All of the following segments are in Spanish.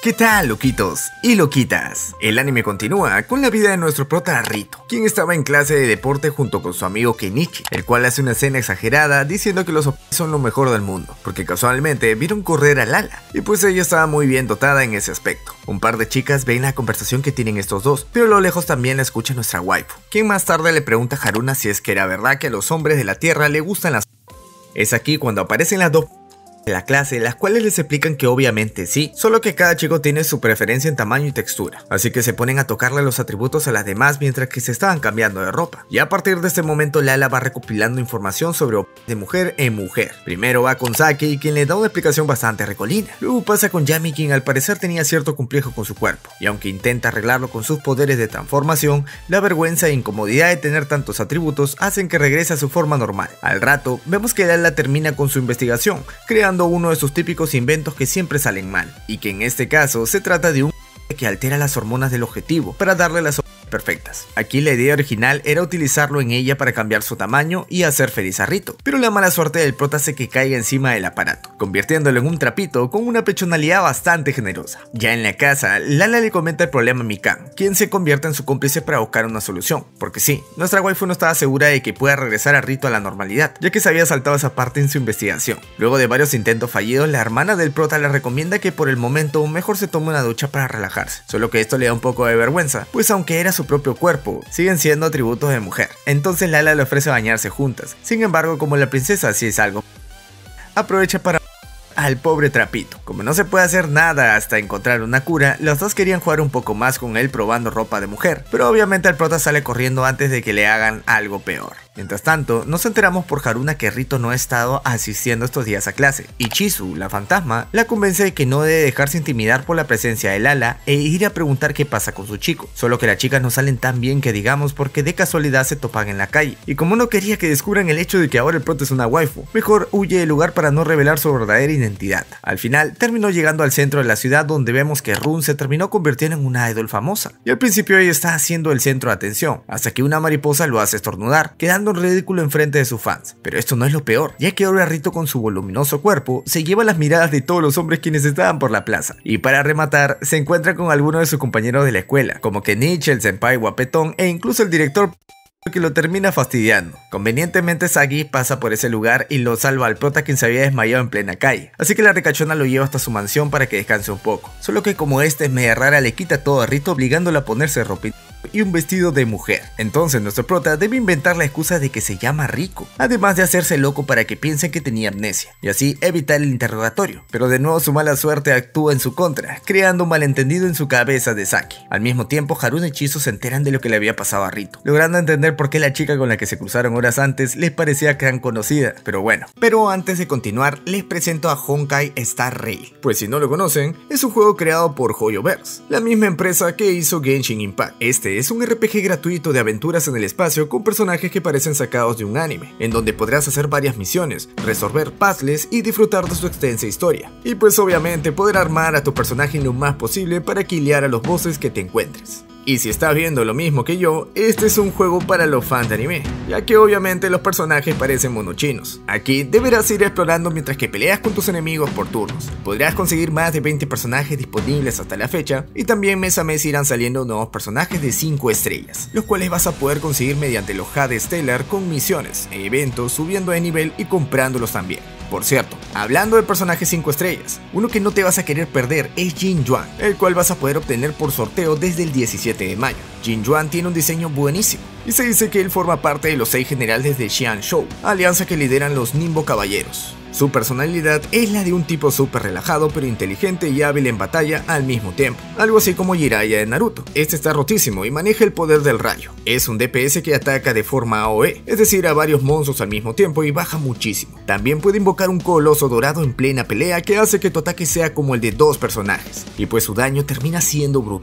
¿Qué tal, loquitos y loquitas? El anime continúa con la vida de nuestro prota Rito, quien estaba en clase de deporte junto con su amigo Kenichi, el cual hace una escena exagerada diciendo que los OP son lo mejor del mundo, porque casualmente vieron correr a Lala, y pues ella estaba muy bien dotada en ese aspecto. Un par de chicas ven la conversación que tienen estos dos, pero a lo lejos también la escucha nuestra waifu, quien más tarde le pregunta a Haruna si es que era verdad que a los hombres de la tierra le gustan las... Es aquí cuando aparecen las dos de la clase, las cuales les explican que obviamente sí, solo que cada chico tiene su preferencia en tamaño y textura, así que se ponen a tocarle los atributos a las demás mientras que se estaban cambiando de ropa. Y a partir de este momento Lala va recopilando información sobre de mujer en mujer. Primero va con Saki, quien le da una explicación bastante recolina. Luego pasa con Yami, quien al parecer tenía cierto complejo con su cuerpo, y aunque intenta arreglarlo con sus poderes de transformación, la vergüenza e incomodidad de tener tantos atributos hacen que regrese a su forma normal. Al rato, vemos que Lala termina con su investigación, creando uno de sus típicos inventos que siempre salen mal, y que en este caso se trata de un que altera las hormonas del objetivo para darle las perfectas. Aquí la idea original era utilizarlo en ella para cambiar su tamaño y hacer feliz a Rito, pero la mala suerte del prota hace que caiga encima del aparato, convirtiéndolo en un trapito con una pechonalidad bastante generosa. Ya en la casa, Lala le comenta el problema a Mikan, quien se convierte en su cómplice para buscar una solución, porque sí, nuestra waifu no estaba segura de que pueda regresar a Rito a la normalidad, ya que se había saltado esa parte en su investigación. Luego de varios intentos fallidos, la hermana del prota le recomienda que por el momento mejor se tome una ducha para relajarse, solo que esto le da un poco de vergüenza, pues aunque era su propio cuerpo, siguen siendo atributos de mujer. Entonces Lala le ofrece bañarse juntas. Sin embargo, como la princesa sí es algo, aprovecha para al pobre trapito. Como no se puede hacer nada hasta encontrar una cura, los dos querían jugar un poco más con él probando ropa de mujer, pero obviamente el prota sale corriendo antes de que le hagan algo peor. Mientras tanto, nos enteramos por Haruna que Rito no ha estado asistiendo estos días a clase, y Chizu, la fantasma, la convence de que no debe dejarse intimidar por la presencia de Lala e ir a preguntar qué pasa con su chico, solo que las chicas no salen tan bien que digamos porque de casualidad se topan en la calle, y como no quería que descubran el hecho de que ahora el prota es una waifu, mejor huye del lugar para no revelar su verdadera identidad. Al final, terminó llegando al centro de la ciudad donde vemos que Run se terminó convirtiendo en una idol famosa, y al principio ella está haciendo el centro de atención, hasta que una mariposa lo hace estornudar, quedando en ridículo enfrente de sus fans. Pero esto no es lo peor, ya que ahora Rito con su voluminoso cuerpo se lleva las miradas de todos los hombres quienes estaban por la plaza, y para rematar se encuentra con algunos de sus compañeros de la escuela, como Kenichi, el senpai guapetón e incluso el director que lo termina fastidiando. Convenientemente Sagi pasa por ese lugar y lo salva al prota, quien se había desmayado en plena calle, así que la ricachona lo lleva hasta su mansión para que descanse un poco, solo que como esta es media rara le quita todo a Rito obligándolo a ponerse ropa y un vestido de mujer. Entonces nuestro prota debe inventar la excusa de que se llama Rico, además de hacerse loco para que piensen que tenía amnesia, y así evitar el interrogatorio, pero de nuevo su mala suerte actúa en su contra, creando un malentendido en su cabeza de Saki. Al mismo tiempo Haruna y Chizu se enteran de lo que le había pasado a Rito, logrando entender por qué la chica con la que se cruzaron horas antes les parecía tan conocida, pero bueno. Pero antes de continuar, les presento a Honkai Star Rail, pues si no lo conocen, es un juego creado por Hoyoverse, la misma empresa que hizo Genshin Impact. Este es un RPG gratuito de aventuras en el espacio con personajes que parecen sacados de un anime, en donde podrás hacer varias misiones, resolver puzzles y disfrutar de su extensa historia. Y pues obviamente poder armar a tu personaje lo más posible para killear a los bosses que te encuentres. Y si estás viendo lo mismo que yo, este es un juego para los fans de anime, ya que obviamente los personajes parecen monochinos. Aquí deberás ir explorando mientras que peleas con tus enemigos por turnos. Podrás conseguir más de 20 personajes disponibles hasta la fecha, y también mes a mes irán saliendo nuevos personajes de 5 estrellas, los cuales vas a poder conseguir mediante los Jade Stellar con misiones e eventos, subiendo de nivel y comprándolos también. Por cierto, hablando de personajes 5 estrellas, uno que no te vas a querer perder es Jin Yuan, el cual vas a poder obtener por sorteo desde el 17 de mayo. Jin Yuan tiene un diseño buenísimo, y se dice que él forma parte de los 6 generales de Xian Shou, alianza que lideran los Nimbo Caballeros. Su personalidad es la de un tipo súper relajado pero inteligente y hábil en batalla al mismo tiempo, algo así como Jiraiya de Naruto. Este está rotísimo y maneja el poder del rayo. Es un DPS que ataca de forma AOE, es decir a varios monstruos al mismo tiempo, y baja muchísimo. También puede invocar un coloso dorado en plena pelea que hace que tu ataque sea como el de 2 personajes, y pues su daño termina siendo brutal.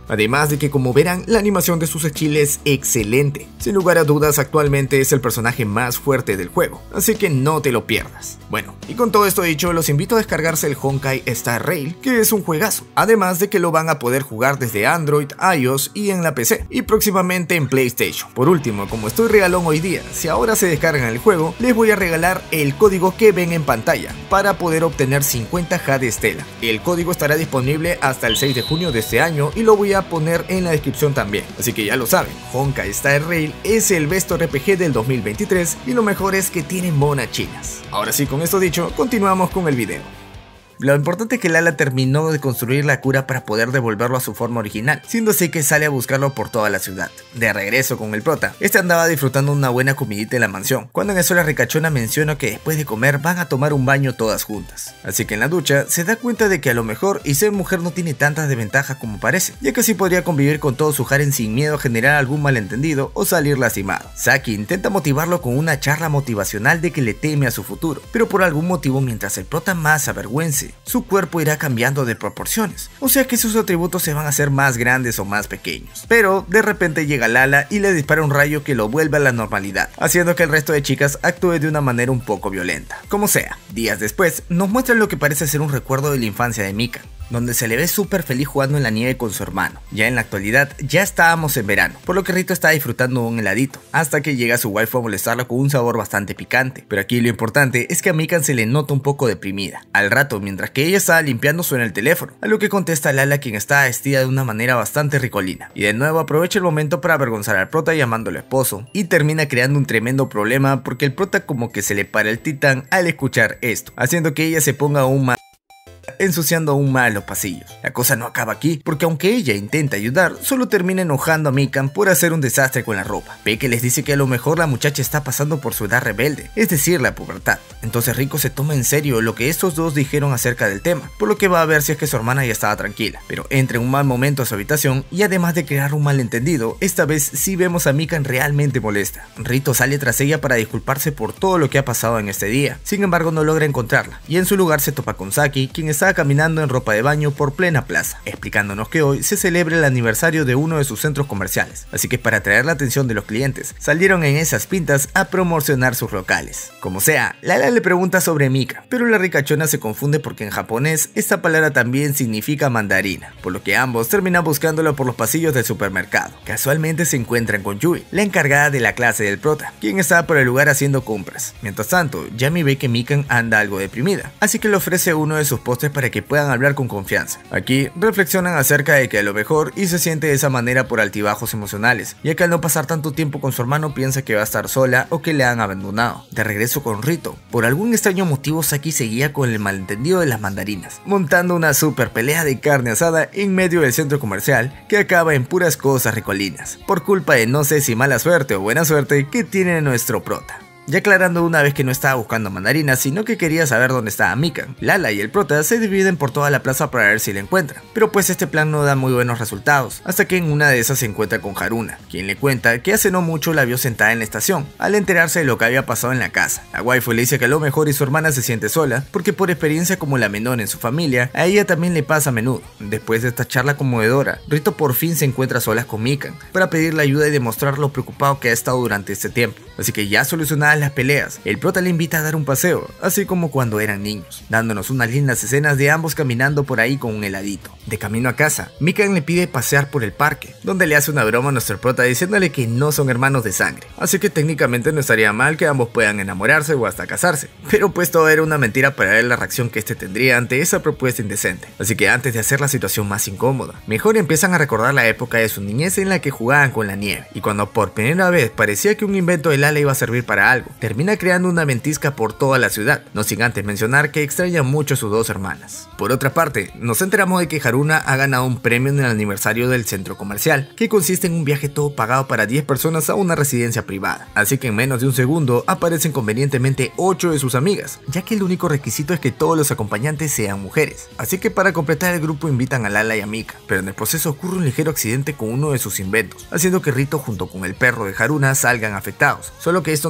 Además de que, como verán, la animación de sus skills es excelente. Sin lugar a dudas, actualmente es el personaje más fuerte del juego, así que no te lo pierdas. Bueno, y con todo esto dicho, los invito a descargarse el Honkai Star Rail, que es un juegazo, además de que lo van a poder jugar desde Android, iOS y en la PC, y próximamente en PlayStation. Por último, como estoy regalón hoy día, si ahora se descargan el juego, les voy a regalar el código que ven en pantalla, para poder obtener 50 Jade Stella. El código estará disponible hasta el 6 de junio de este año y lo voy a poner en la descripción también, así que ya lo saben, Honkai Star Rail es el best RPG del 2023 y lo mejor es que tiene monas chinas. Ahora sí, con esto dicho, continuamos con el video. Lo importante es que Lala terminó de construir la cura para poder devolverlo a su forma original, siendo así que sale a buscarlo por toda la ciudad. De regreso con el prota, este andaba disfrutando una buena comidita en la mansión, cuando en eso la ricachona menciona que después de comer van a tomar un baño todas juntas. Así que en la ducha se da cuenta de que a lo mejor y ser mujer no tiene tantas desventajas como parece, ya que sí podría convivir con todo su harem sin miedo a generar algún malentendido o salir lastimado. Saki intenta motivarlo con una charla motivacional de que le teme a su futuro, pero por algún motivo mientras el prota más se avergüence, su cuerpo irá cambiando de proporciones, o sea que sus atributos se van a hacer más grandes o más pequeños. Pero de repente llega Lala y le dispara un rayo que lo vuelve a la normalidad, haciendo que el resto de chicas actúe de una manera un poco violenta. Como sea, días después nos muestran lo que parece ser un recuerdo de la infancia de Mika, donde se le ve súper feliz jugando en la nieve con su hermano. Ya en la actualidad ya estábamos en verano, por lo que Rito está disfrutando un heladito, hasta que llega su waifu a molestarla con un sabor bastante picante. Pero aquí lo importante es que a Mikan se le nota un poco deprimida. Al rato, mientras que ella estaba limpiando, suena el teléfono, a lo que contesta Lala, quien está vestida de una manera bastante ricolina, y de nuevo aprovecha el momento para avergonzar al prota llamándolo esposo, y termina creando un tremendo problema porque el prota como que se le para el titán al escuchar esto, haciendo que ella se ponga aún más ensuciando aún más los pasillos. La cosa no acaba aquí, porque aunque ella intenta ayudar, solo termina enojando a Mikan por hacer un desastre con la ropa. Ve que les dice que a lo mejor la muchacha está pasando por su edad rebelde, es decir, la pubertad. Entonces Rico se toma en serio lo que estos dos dijeron acerca del tema, por lo que va a ver si es que su hermana ya estaba tranquila. Pero entra en un mal momento a su habitación y además de crear un malentendido, esta vez sí vemos a Mikan realmente molesta. Rito sale tras ella para disculparse por todo lo que ha pasado en este día, sin embargo no logra encontrarla, y en su lugar se topa con Saki, quien está caminando en ropa de baño por plena plaza, explicándonos que hoy se celebra el aniversario de uno de sus centros comerciales, así que para atraer la atención de los clientes, salieron en esas pintas a promocionar sus locales. Como sea, Lala le pregunta sobre Mika, pero la ricachona se confunde porque en japonés esta palabra también significa mandarina, por lo que ambos terminan buscándolo por los pasillos del supermercado. Casualmente se encuentran con Yui, la encargada de la clase del prota, quien está por el lugar haciendo compras. Mientras tanto, Yami ve que Mikan anda algo deprimida, así que le ofrece uno de sus postres para que puedan hablar con confianza. Aquí reflexionan acerca de que a lo mejor y se siente de esa manera por altibajos emocionales, ya que al no pasar tanto tiempo con su hermano piensa que va a estar sola o que le han abandonado. De regreso con Rito, por algún extraño motivo Saki seguía con el malentendido de las mandarinas, montando una super pelea de carne asada en medio del centro comercial que acaba en puras cosas ricolinas, por culpa de no sé si mala suerte o buena suerte que tiene nuestro prota. Ya aclarando una vez que no estaba buscando mandarinas, sino que quería saber dónde estaba Mikan, Lala y el prota se dividen por toda la plaza para ver si la encuentran, pero pues este plan no da muy buenos resultados, hasta que en una de esas se encuentra con Haruna, quien le cuenta que hace no mucho la vio sentada en la estación, al enterarse de lo que había pasado en la casa. La waifu le dice que a lo mejor y su hermana se siente sola, porque por experiencia como la menor en su familia, a ella también le pasa a menudo. Después de esta charla conmovedora, Rito por fin se encuentra a solas con Mikan, para pedirle ayuda y demostrar lo preocupado que ha estado durante este tiempo. Así que ya solucionadas las peleas, el prota le invita a dar un paseo, así como cuando eran niños, dándonos unas lindas escenas de ambos caminando por ahí con un heladito. De camino a casa, Mikan le pide pasear por el parque, donde le hace una broma a nuestro prota diciéndole que no son hermanos de sangre, así que técnicamente no estaría mal que ambos puedan enamorarse o hasta casarse, pero pues todo era una mentira para ver la reacción que este tendría ante esa propuesta indecente. Así que antes de hacer la situación más incómoda, mejor empiezan a recordar la época de su niñez en la que jugaban con la nieve, y cuando por primera vez parecía que un invento de Lala iba a servir para algo, termina creando una ventisca por toda la ciudad, no sin antes mencionar que extraña mucho a sus dos hermanas. Por otra parte, nos enteramos de que Haruna ha ganado un premio en el aniversario del centro comercial, que consiste en un viaje todo pagado para 10 personas a una residencia privada, así que en menos de un segundo aparecen convenientemente 8 de sus amigas, ya que el único requisito es que todos los acompañantes sean mujeres, así que para completar el grupo invitan a Lala y a Mika, pero en el proceso ocurre un ligero accidente con uno de sus inventos, haciendo que Rito junto con el perro de Haruna salgan afectados, solo que esto nos lo van a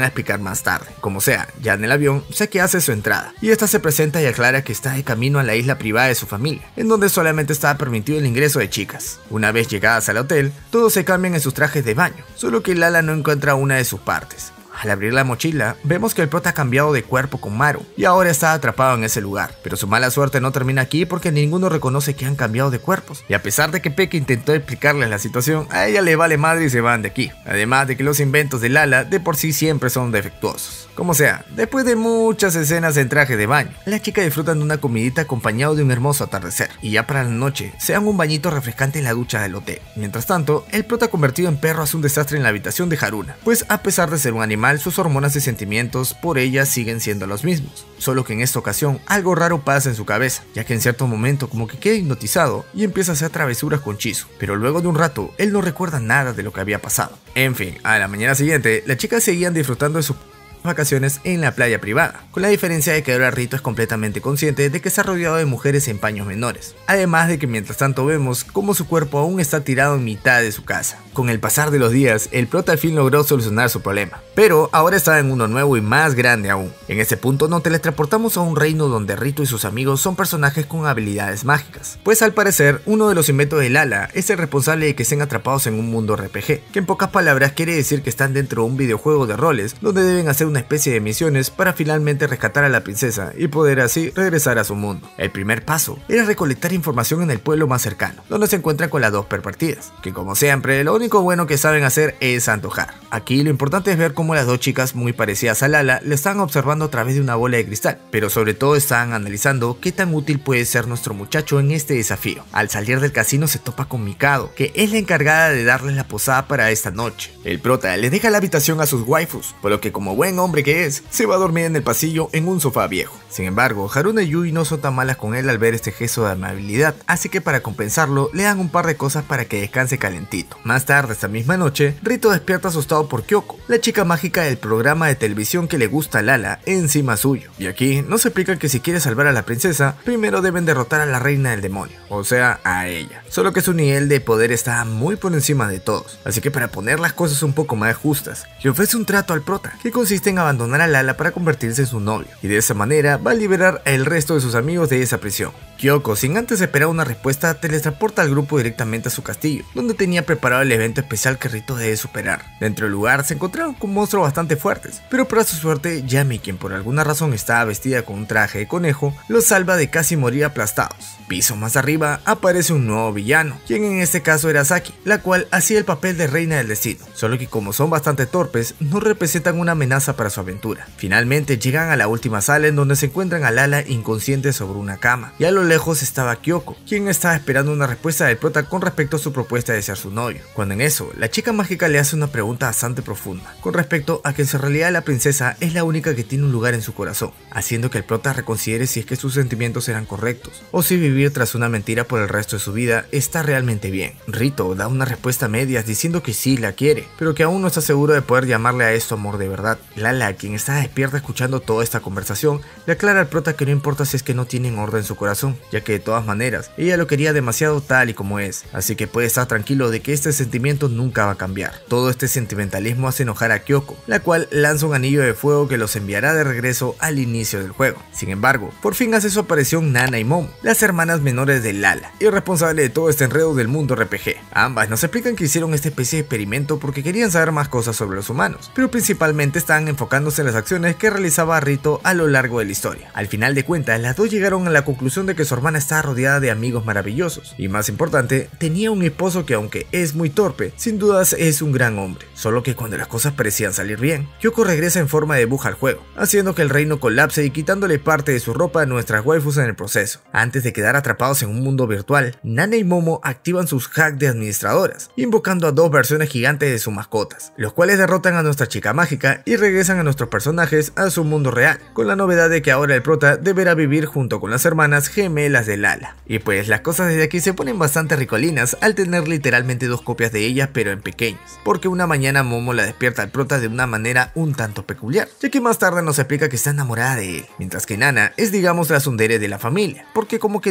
explicar más tarde. Como sea, ya en el avión, Saki hace su entrada, y esta se presenta y aclara que está de camino a la isla privada de su familia, en donde solamente estaba permitido el ingreso de chicas. Una vez llegadas al hotel, todos se cambian en sus trajes de baño, solo que Lala no encuentra una de sus partes. Al abrir la mochila, vemos que el prota ha cambiado de cuerpo con Maru y ahora está atrapado en ese lugar. Pero su mala suerte no termina aquí porque ninguno reconoce que han cambiado de cuerpos. Y a pesar de que Peke intentó explicarles la situación, a ella le vale madre y se van de aquí. Además de que los inventos de Lala de por sí siempre son defectuosos. Como sea, después de muchas escenas en traje de baño, las chicas disfrutan de una comidita acompañado de un hermoso atardecer. Y ya para la noche, se dan un bañito refrescante en la ducha del hotel. Mientras tanto, el prota convertido en perro hace un desastre en la habitación de Haruna, pues a pesar de ser un animal, sus hormonas y sentimientos por ella siguen siendo los mismos. Solo que en esta ocasión, algo raro pasa en su cabeza, ya que en cierto momento como que queda hipnotizado y empieza a hacer travesuras con Chizu. Pero luego de un rato, él no recuerda nada de lo que había pasado. En fin, a la mañana siguiente, las chicas seguían disfrutando de su vacaciones en la playa privada, con la diferencia de que ahora Rito es completamente consciente de que está rodeado de mujeres en paños menores, además de que mientras tanto vemos cómo su cuerpo aún está tirado en mitad de su casa. Con el pasar de los días, el prota al fin logró solucionar su problema, pero ahora está en uno nuevo y más grande aún. En este punto nos teletransportamos a un reino donde Rito y sus amigos son personajes con habilidades mágicas, pues al parecer uno de los inventos de Lala es el responsable de que estén atrapados en un mundo RPG, que en pocas palabras quiere decir que están dentro de un videojuego de roles donde deben hacer una especie de misiones para finalmente rescatar a la princesa y poder así regresar a su mundo. El primer paso era recolectar información en el pueblo más cercano, donde se encuentran con las dos pervertidas, que como siempre lo único bueno que saben hacer es antojar. Aquí lo importante es ver cómo las dos chicas muy parecidas a Lala le están observando a través de una bola de cristal, pero sobre todo están analizando qué tan útil puede ser nuestro muchacho en este desafío. Al salir del casino se topa con Mikado, que es la encargada de darles la posada para esta noche. El prota le deja la habitación a sus waifus, por lo que como buen hombre que es, se va a dormir en el pasillo en un sofá viejo. Sin embargo, Haruna y Yui no son tan malas con él al ver este gesto de amabilidad, así que para compensarlo le dan un par de cosas para que descanse calentito. Más tarde esta misma noche, Rito despierta asustado por Kyoko, la chica mágica del programa de televisión que le gusta a Lala, encima suyo. Y aquí nos explican que si quiere salvar a la princesa, primero deben derrotar a la reina del demonio, o sea, a ella. Solo que su nivel de poder está muy por encima de todos, así que para poner las cosas un poco más justas, le ofrece un trato al prota, que consiste en abandonar a Lala para convertirse en su novio, y de esa manera va a liberar al resto de sus amigos de esa prisión. Kyoko, sin antes esperar una respuesta, teletransporta al grupo directamente a su castillo, donde tenía preparado el evento especial que Rito debe superar. Dentro del lugar se encontraron con monstruos bastante fuertes, pero para su suerte, Yami, quien por alguna razón estaba vestida con un traje de conejo, los salva de casi morir aplastados. Piso más arriba aparece un nuevo villano, quien en este caso era Saki, la cual hacía el papel de reina del destino, solo que como son bastante torpes, no representan una amenaza para su aventura. Finalmente llegan a la última sala en donde se encuentran a Lala inconsciente sobre una cama, y a lo lejos estaba Kyoko, quien estaba esperando una respuesta del prota con respecto a su propuesta de ser su novio. Cuando en eso, la chica mágica le hace una pregunta bastante profunda, con respecto a que en realidad la princesa es la única que tiene un lugar en su corazón, haciendo que el prota reconsidere si es que sus sentimientos eran correctos, o si vivir tras una mentira por el resto de su vida está realmente bien. Rito da una respuesta a medias diciendo que sí la quiere, pero que aún no está seguro de poder llamarle a esto amor de verdad. Lala, quien está despierta escuchando toda esta conversación, le aclara al prota que no importa si es que no tienen orden en su corazón, ya que de todas maneras, ella lo quería demasiado tal y como es, así que puede estar tranquilo de que este sentimiento nunca va a cambiar. Todo este sentimentalismo hace enojar a Kyoko, la cual lanza un anillo de fuego que los enviará de regreso al inicio del juego. Sin embargo, por fin hace su aparición Nana y Momo, las hermanas menores de Lala, y responsable de todo este enredo del mundo RPG. Ambas nos explican que hicieron esta especie de experimento porque querían saber más cosas sobre los humanos, pero principalmente estaban enfocándose en las acciones que realizaba Rito a lo largo de la historia. Al final de cuentas, las dos llegaron a la conclusión de que su hermana estaba rodeada de amigos maravillosos, y más importante, tenía un esposo que aunque es muy torpe, sin dudas es un gran hombre. Solo que cuando las cosas parecían salir bien, Kyoko regresa en forma de bruja al juego, haciendo que el reino colapse y quitándole parte de su ropa a nuestras waifus en el proceso. Antes de quedar atrapados en un mundo virtual, Nana y Momo activan sus hacks de administradoras, invocando a dos versiones gigantes de sus mascotas, los cuales derrotan a nuestra chica mágica y regresan a nuestros personajes a su mundo real, con la novedad de que ahora el prota deberá vivir junto con las hermanas gemelas de Lala. Y pues las cosas desde aquí se ponen bastante ricolinas al tener literalmente dos copias de ellas pero en pequeñas, porque una mañana Momo la despierta al prota de una manera un tanto peculiar, ya que más tarde nos explica que está enamorada de él, mientras que Nana es digamos la tsundere de la familia, porque como que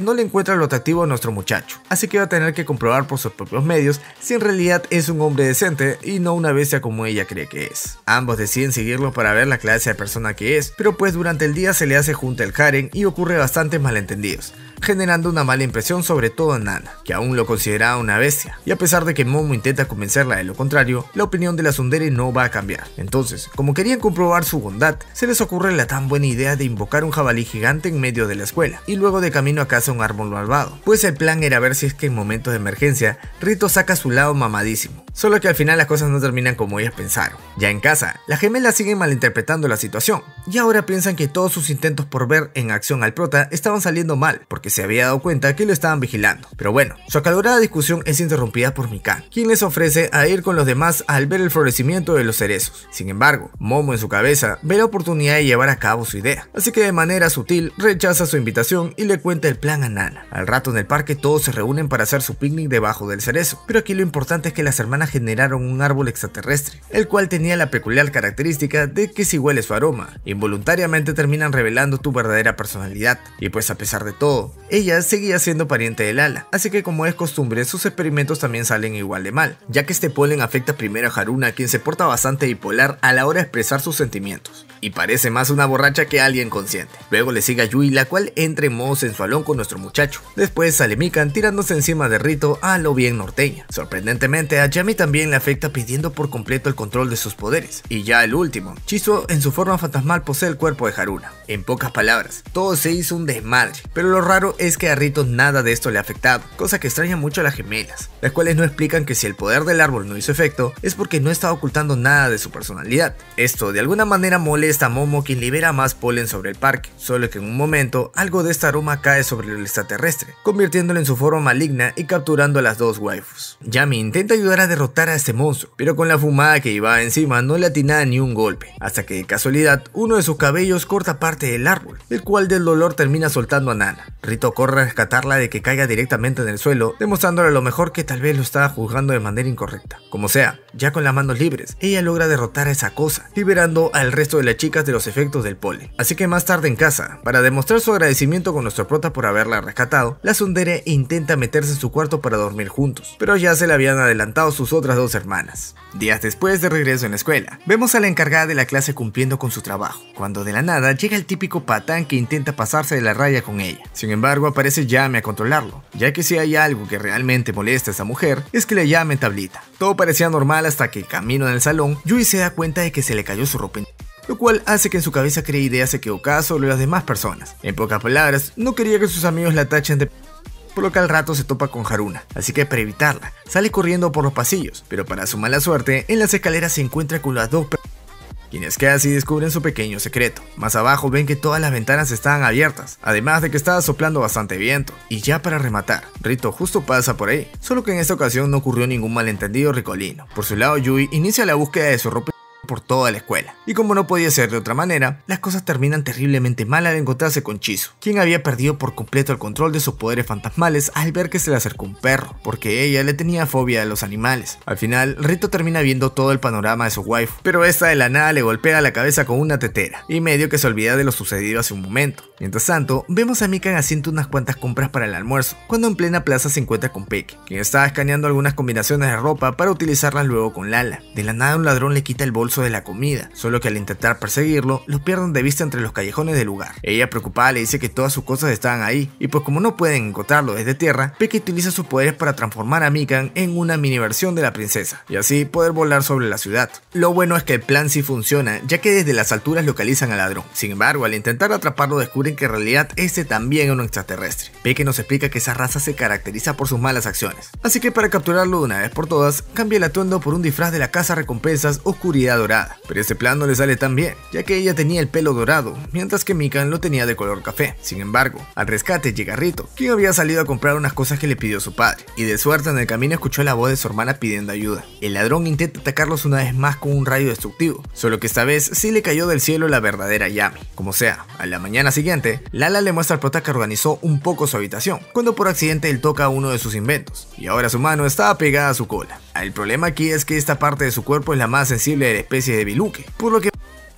no le encuentra lo atractivo a nuestro muchacho, así que va a tener que comprobar por sus propios medios si en realidad es un hombre decente y no una bestia como ella cree que es. Ambos deciden seguirlo para ver la clase de persona que es, pero pues durante el día se le hace junta el harem y ocurre bastantes malentendidos, generando una mala impresión sobre todo en Nana, que aún lo consideraba una bestia, y a pesar de que Momo intenta convencerla de lo contrario, la opinión de la tsundere no va a cambiar. Entonces, como querían comprobar su bondad, se les ocurre la tan buena idea de invocar un jabalí gigante en medio de la escuela, y luego de camino a casa un árbol malvado, pues el plan era ver si es que en momentos de emergencia, Rito saca su lado mamadísimo, solo que al final las cosas no terminan como ellas pensaron. Ya en casa, las gemelas siguen malinterpretando la situación, y ahora piensan que todos sus intentos por ver en acción al prota estaban saliendo mal, porque se había dado cuenta que lo estaban vigilando. Pero bueno, su acalorada discusión es interrumpida por Mikan, quien les ofrece a ir con los demás al ver el florecimiento de los cerezos. Sin embargo, Momo en su cabeza ve la oportunidad de llevar a cabo su idea, así que de manera sutil rechaza su invitación y le cuenta el plan a Nana. Al rato en el parque todos se reúnen para hacer su picnic debajo del cerezo, pero aquí lo importante es que las hermanas generaron un árbol extraterrestre, el cual tenía la peculiar característica de que si huele su aroma, involuntariamente terminan revelando tu verdadera personalidad, y pues a pesar de todo, ella seguía siendo pariente de Lala, así que como es costumbre, sus experimentos también salen igual de mal, ya que este polen afecta primero a Haruna, quien se porta bastante bipolar a la hora de expresar sus sentimientos, y parece más una borracha que alguien consciente. Luego le sigue a Yui, la cual entra en modo sensualón con nuestro muchacho. Después sale Mikan tirándose encima de Rito a lo bien norteña. Sorprendentemente a Yami también le afecta pidiendo por completo el control de sus poderes. Y ya el último, Chizuo en su forma fantasmal posee el cuerpo de Haruna. En pocas palabras, todo se hizo un desmadre, pero lo raro es que a Rito nada de esto le ha afectado, cosa que extraña mucho a las gemelas, las cuales no explican que si el poder del árbol no hizo efecto, es porque no estaba ocultando nada de su personalidad. Esto de alguna manera molesta a Momo, quien libera más polen sobre el parque, solo que en un momento algo de este aroma cae sobre el extraterrestre, convirtiéndolo en su forma maligna y capturando a las dos waifus. Yami intenta ayudar a derrotar a este monstruo, pero con la fumada que llevaba encima no le atina ni un golpe, hasta que de casualidad uno de sus cabellos corta parte del árbol, el cual del dolor termina soltando a Nana. Rito corre a rescatarla de que caiga directamente en el suelo, demostrándole a lo mejor que tal vez lo estaba juzgando de manera incorrecta. Como sea, ya con las manos libres, ella logra derrotar a esa cosa, liberando al resto de las chicas de los efectos del polen. Así que más tarde en casa, para demostrar su agradecimiento con nuestro prota por haberla rescatado, la tsundere intenta meterse en su cuarto para dormir juntos, pero ya se le habían adelantado sus otras dos hermanas. Días después de regreso en la escuela, vemos a la encargada de la clase cumpliendo con su trabajo, cuando de la nada llega el típico patán que intenta pasarse de la raya con ella. Sin embargo, aparece Yami a controlarlo, ya que si hay algo que realmente molesta a esa mujer, es que le llamen tablita. Todo parecía normal hasta que, camino en el salón, Yui se da cuenta de que se le cayó su ropa, lo cual hace que en su cabeza cree ideas equivocadas sobre las demás personas. En pocas palabras, no quería que sus amigos la tachen de por lo que al rato se topa con Haruna, así que para evitarla, sale corriendo por los pasillos, pero para su mala suerte, en las escaleras se encuentra con las dos quienes casi descubren su pequeño secreto. Más abajo ven que todas las ventanas estaban abiertas, además de que estaba soplando bastante viento. Y ya para rematar, Rito justo pasa por ahí, solo que en esta ocasión no ocurrió ningún malentendido ricolino. Por su lado, Yui inicia la búsqueda de su ropa por toda la escuela, y como no podía ser de otra manera, las cosas terminan terriblemente mal al encontrarse con Chizu, quien había perdido por completo el control de sus poderes fantasmales al ver que se le acercó un perro, porque ella le tenía fobia a los animales. Al final, Rito termina viendo todo el panorama de su waifu, pero esta de la nada le golpea la cabeza con una tetera, y medio que se olvida de lo sucedido hace un momento. Mientras tanto, vemos a Mikan haciendo unas cuantas compras para el almuerzo, cuando en plena plaza se encuentra con Peki, quien estaba escaneando algunas combinaciones de ropa para utilizarlas luego con Lala. De la nada un ladrón le quita el bolso de la comida, solo que al intentar perseguirlo, lo pierden de vista entre los callejones del lugar. Ella preocupada le dice que todas sus cosas estaban ahí, y pues como no pueden encontrarlo desde tierra, Peki utiliza sus poderes para transformar a Mikan en una mini versión de la princesa, y así poder volar sobre la ciudad. Lo bueno es que el plan sí funciona, ya que desde las alturas localizan al ladrón. Sin embargo, al intentar atraparlo descubren que en realidad este también es un extraterrestre. Peki nos explica que esa raza se caracteriza por sus malas acciones, así que para capturarlo de una vez por todas, cambia el atuendo por un disfraz de la casa recompensas Oscuridad Dorada. Pero este plan no le sale tan bien, ya que ella tenía el pelo dorado, mientras que Mikan lo tenía de color café. Sin embargo, al rescate llega Rito, quien había salido a comprar unas cosas que le pidió su padre, y de suerte en el camino escuchó la voz de su hermana pidiendo ayuda. El ladrón intenta atacarlos una vez más con un rayo destructivo, solo que esta vez sí le cayó del cielo la verdadera Yami. Como sea, a la mañana siguiente, Lala le muestra al prota que organizó un poco su habitación, cuando por accidente él toca uno de sus inventos, y ahora su mano estaba pegada a su cola. El problema aquí es que esta parte de su cuerpo es la más sensible de la especie de biluque, por lo que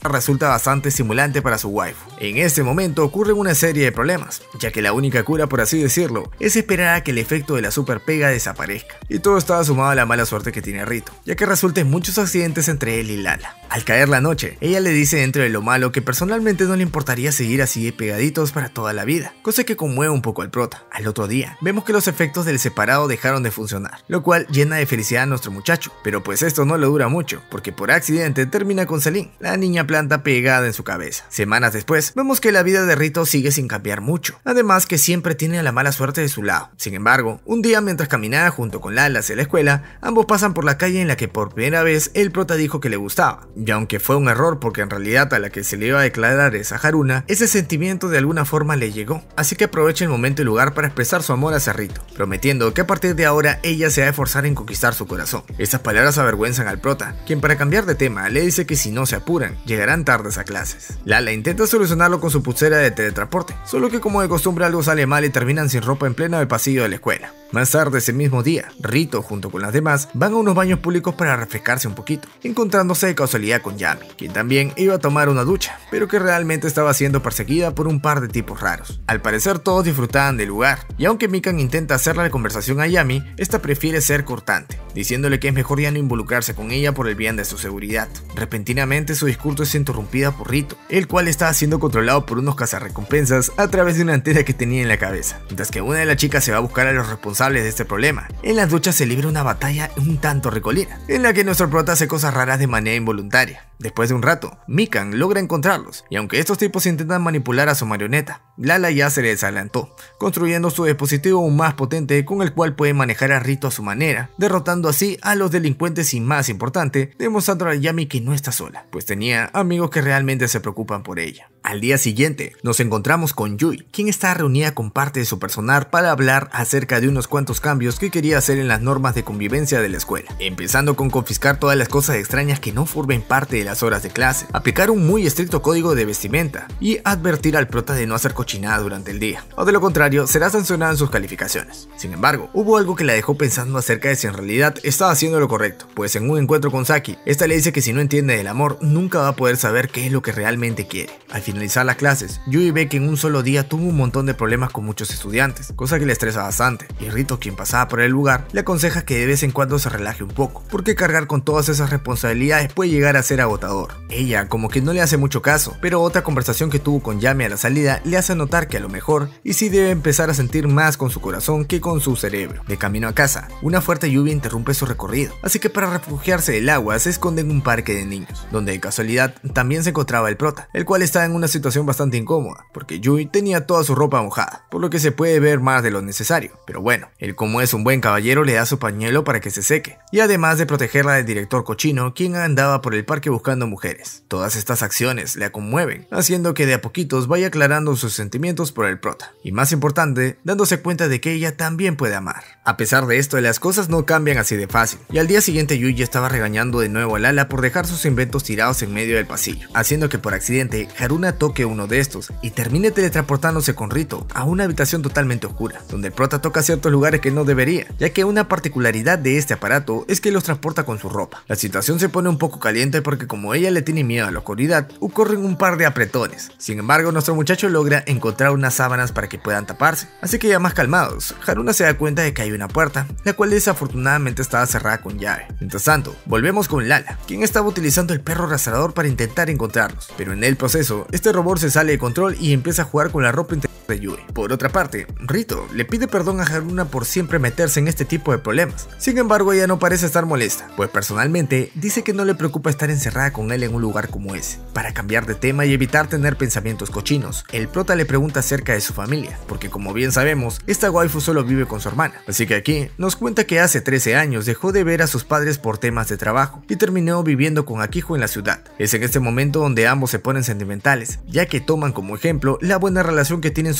resulta bastante estimulante para su waifu. En este momento ocurren una serie de problemas, ya que la única cura, por así decirlo, es esperar a que el efecto de la super pega desaparezca. Y todo está sumado a la mala suerte que tiene Rito, ya que resulta en muchos accidentes entre él y Lala. Al caer la noche, ella le dice dentro de lo malo que personalmente no le importaría seguir así de pegaditos para toda la vida, cosa que conmueve un poco al prota. Al otro día, vemos que los efectos del separado dejaron de funcionar, lo cual llena de felicidad a nuestro muchacho, pero pues esto no le dura mucho, porque por accidente termina con Celine, la niña planta pegada en su cabeza. Semanas después, vemos que la vida de Rito sigue sin cambiar mucho, además que siempre tiene la mala suerte de su lado. Sin embargo, un día mientras caminaba junto con Lala hacia la escuela, ambos pasan por la calle en la que por primera vez el prota dijo que le gustaba, y aunque fue un error porque en realidad a la que se le iba a declarar es a Haruna, ese sentimiento de alguna forma le llegó, así que aprovecha el momento y lugar para expresar su amor hacia Rito, prometiendo que a partir de ahora ella se va a esforzar en conquistar su corazón. Estas palabras avergüenzan al prota, quien para cambiar de tema le dice que si no se apuran, llegarán tardes a clases. Lala intenta solucionarlo con su pulsera de teletransporte, solo que como de costumbre algo sale mal y terminan sin ropa en pleno del pasillo de la escuela. Más tarde ese mismo día, Rito junto con las demás van a unos baños públicos para refrescarse un poquito, encontrándose de casualidad con Yami, quien también iba a tomar una ducha, pero que realmente estaba siendo perseguida por un par de tipos raros. Al parecer todos disfrutaban del lugar, y aunque Mikan intenta hacerle la conversación a Yami, esta prefiere ser cortante, diciéndole que es mejor ya no involucrarse con ella por el bien de su seguridad. Repentinamente su discurso es interrumpida por Rito, el cual estaba siendo controlado por unos cazarrecompensas a través de una antena que tenía en la cabeza, mientras que una de las chicas se va a buscar a los responsables de este problema. En las duchas se libra una batalla un tanto recolina, en la que nuestro prota hace cosas raras de manera involuntaria. Después de un rato, Mikan logra encontrarlos, y aunque estos tipos intentan manipular a su marioneta, Lala ya se les adelantó, construyendo su dispositivo aún más potente con el cual puede manejar a Rito a su manera, derrotando así a los delincuentes y más importante, demostrando a Yami que no está sola, pues tenía amigos que realmente se preocupan por ella. Al día siguiente, nos encontramos con Yui, quien está reunida con parte de su personal para hablar acerca de unos cuantos cambios que quería hacer en las normas de convivencia de la escuela, empezando con confiscar todas las cosas extrañas que no formen parte de las horas de clase, aplicar un muy estricto código de vestimenta y advertir al prota de no hacer cochinada durante el día, o de lo contrario será sancionado en sus calificaciones. Sin embargo, hubo algo que la dejó pensando acerca de si en realidad estaba haciendo lo correcto, pues en un encuentro con Saki, esta le dice que si no entiende del amor, nunca va a poder saber qué es lo que realmente quiere. Al finalizar las clases, Yui ve que en un solo día tuvo un montón de problemas con muchos estudiantes, cosa que le estresa bastante, y Rito, quien pasaba por el lugar, le aconseja que de vez en cuando se relaje un poco, porque cargar con todas esas responsabilidades puede llegar a ser agotador. Ella como que no le hace mucho caso, pero otra conversación que tuvo con Yami a la salida le hace notar que a lo mejor y sí debe empezar a sentir más con su corazón que con su cerebro. De camino a casa, una fuerte lluvia interrumpe su recorrido, así que para refugiarse del agua se esconde en un parque de niños, donde de casualidad también se encontraba el prota, el cual está en una situación bastante incómoda, porque Yui tenía toda su ropa mojada, por lo que se puede ver más de lo necesario, pero bueno, él como es un buen caballero le da su pañuelo para que se seque, y además de protegerla del director cochino, quien andaba por el parque buscando mujeres. Todas estas acciones la conmueven, haciendo que de a poquitos vaya aclarando sus sentimientos por el prota, y más importante, dándose cuenta de que ella también puede amar. A pesar de esto, las cosas no cambian así de fácil, y al día siguiente Yui ya estaba regañando de nuevo a Lala por dejar sus inventos tirados en medio del pasillo, haciendo que por accidente Haruna toque uno de estos y termine teletransportándose con Rito a una habitación totalmente oscura, donde el prota toca ciertos lugares que no debería, ya que una particularidad de este aparato es que los transporta con su ropa. La situación se pone un poco caliente porque como ella le tiene miedo a la oscuridad, ocurren un par de apretones. Sin embargo, nuestro muchacho logra encontrar unas sábanas para que puedan taparse, así que ya más calmados, Haruna se da cuenta de que hay una puerta, la cual desafortunadamente estaba cerrada con llave. Mientras tanto, volvemos con Lala, quien estaba utilizando el perro rastreador para intentar encontrarlos, pero en el proceso, este robot se sale de control y empieza a jugar con la ropa interior de Yui. Por otra parte, Rito le pide perdón a Haruna por siempre meterse en este tipo de problemas. Sin embargo, ella no parece estar molesta, pues personalmente dice que no le preocupa estar encerrada con él en un lugar como ese. Para cambiar de tema y evitar tener pensamientos cochinos, el prota le pregunta acerca de su familia, porque como bien sabemos, esta waifu solo vive con su hermana. Así que aquí nos cuenta que hace 13 años dejó de ver a sus padres por temas de trabajo y terminó viviendo con Akijo en la ciudad. Es en este momento donde ambos se ponen sentimentales, ya que toman como ejemplo la buena relación que tienen sus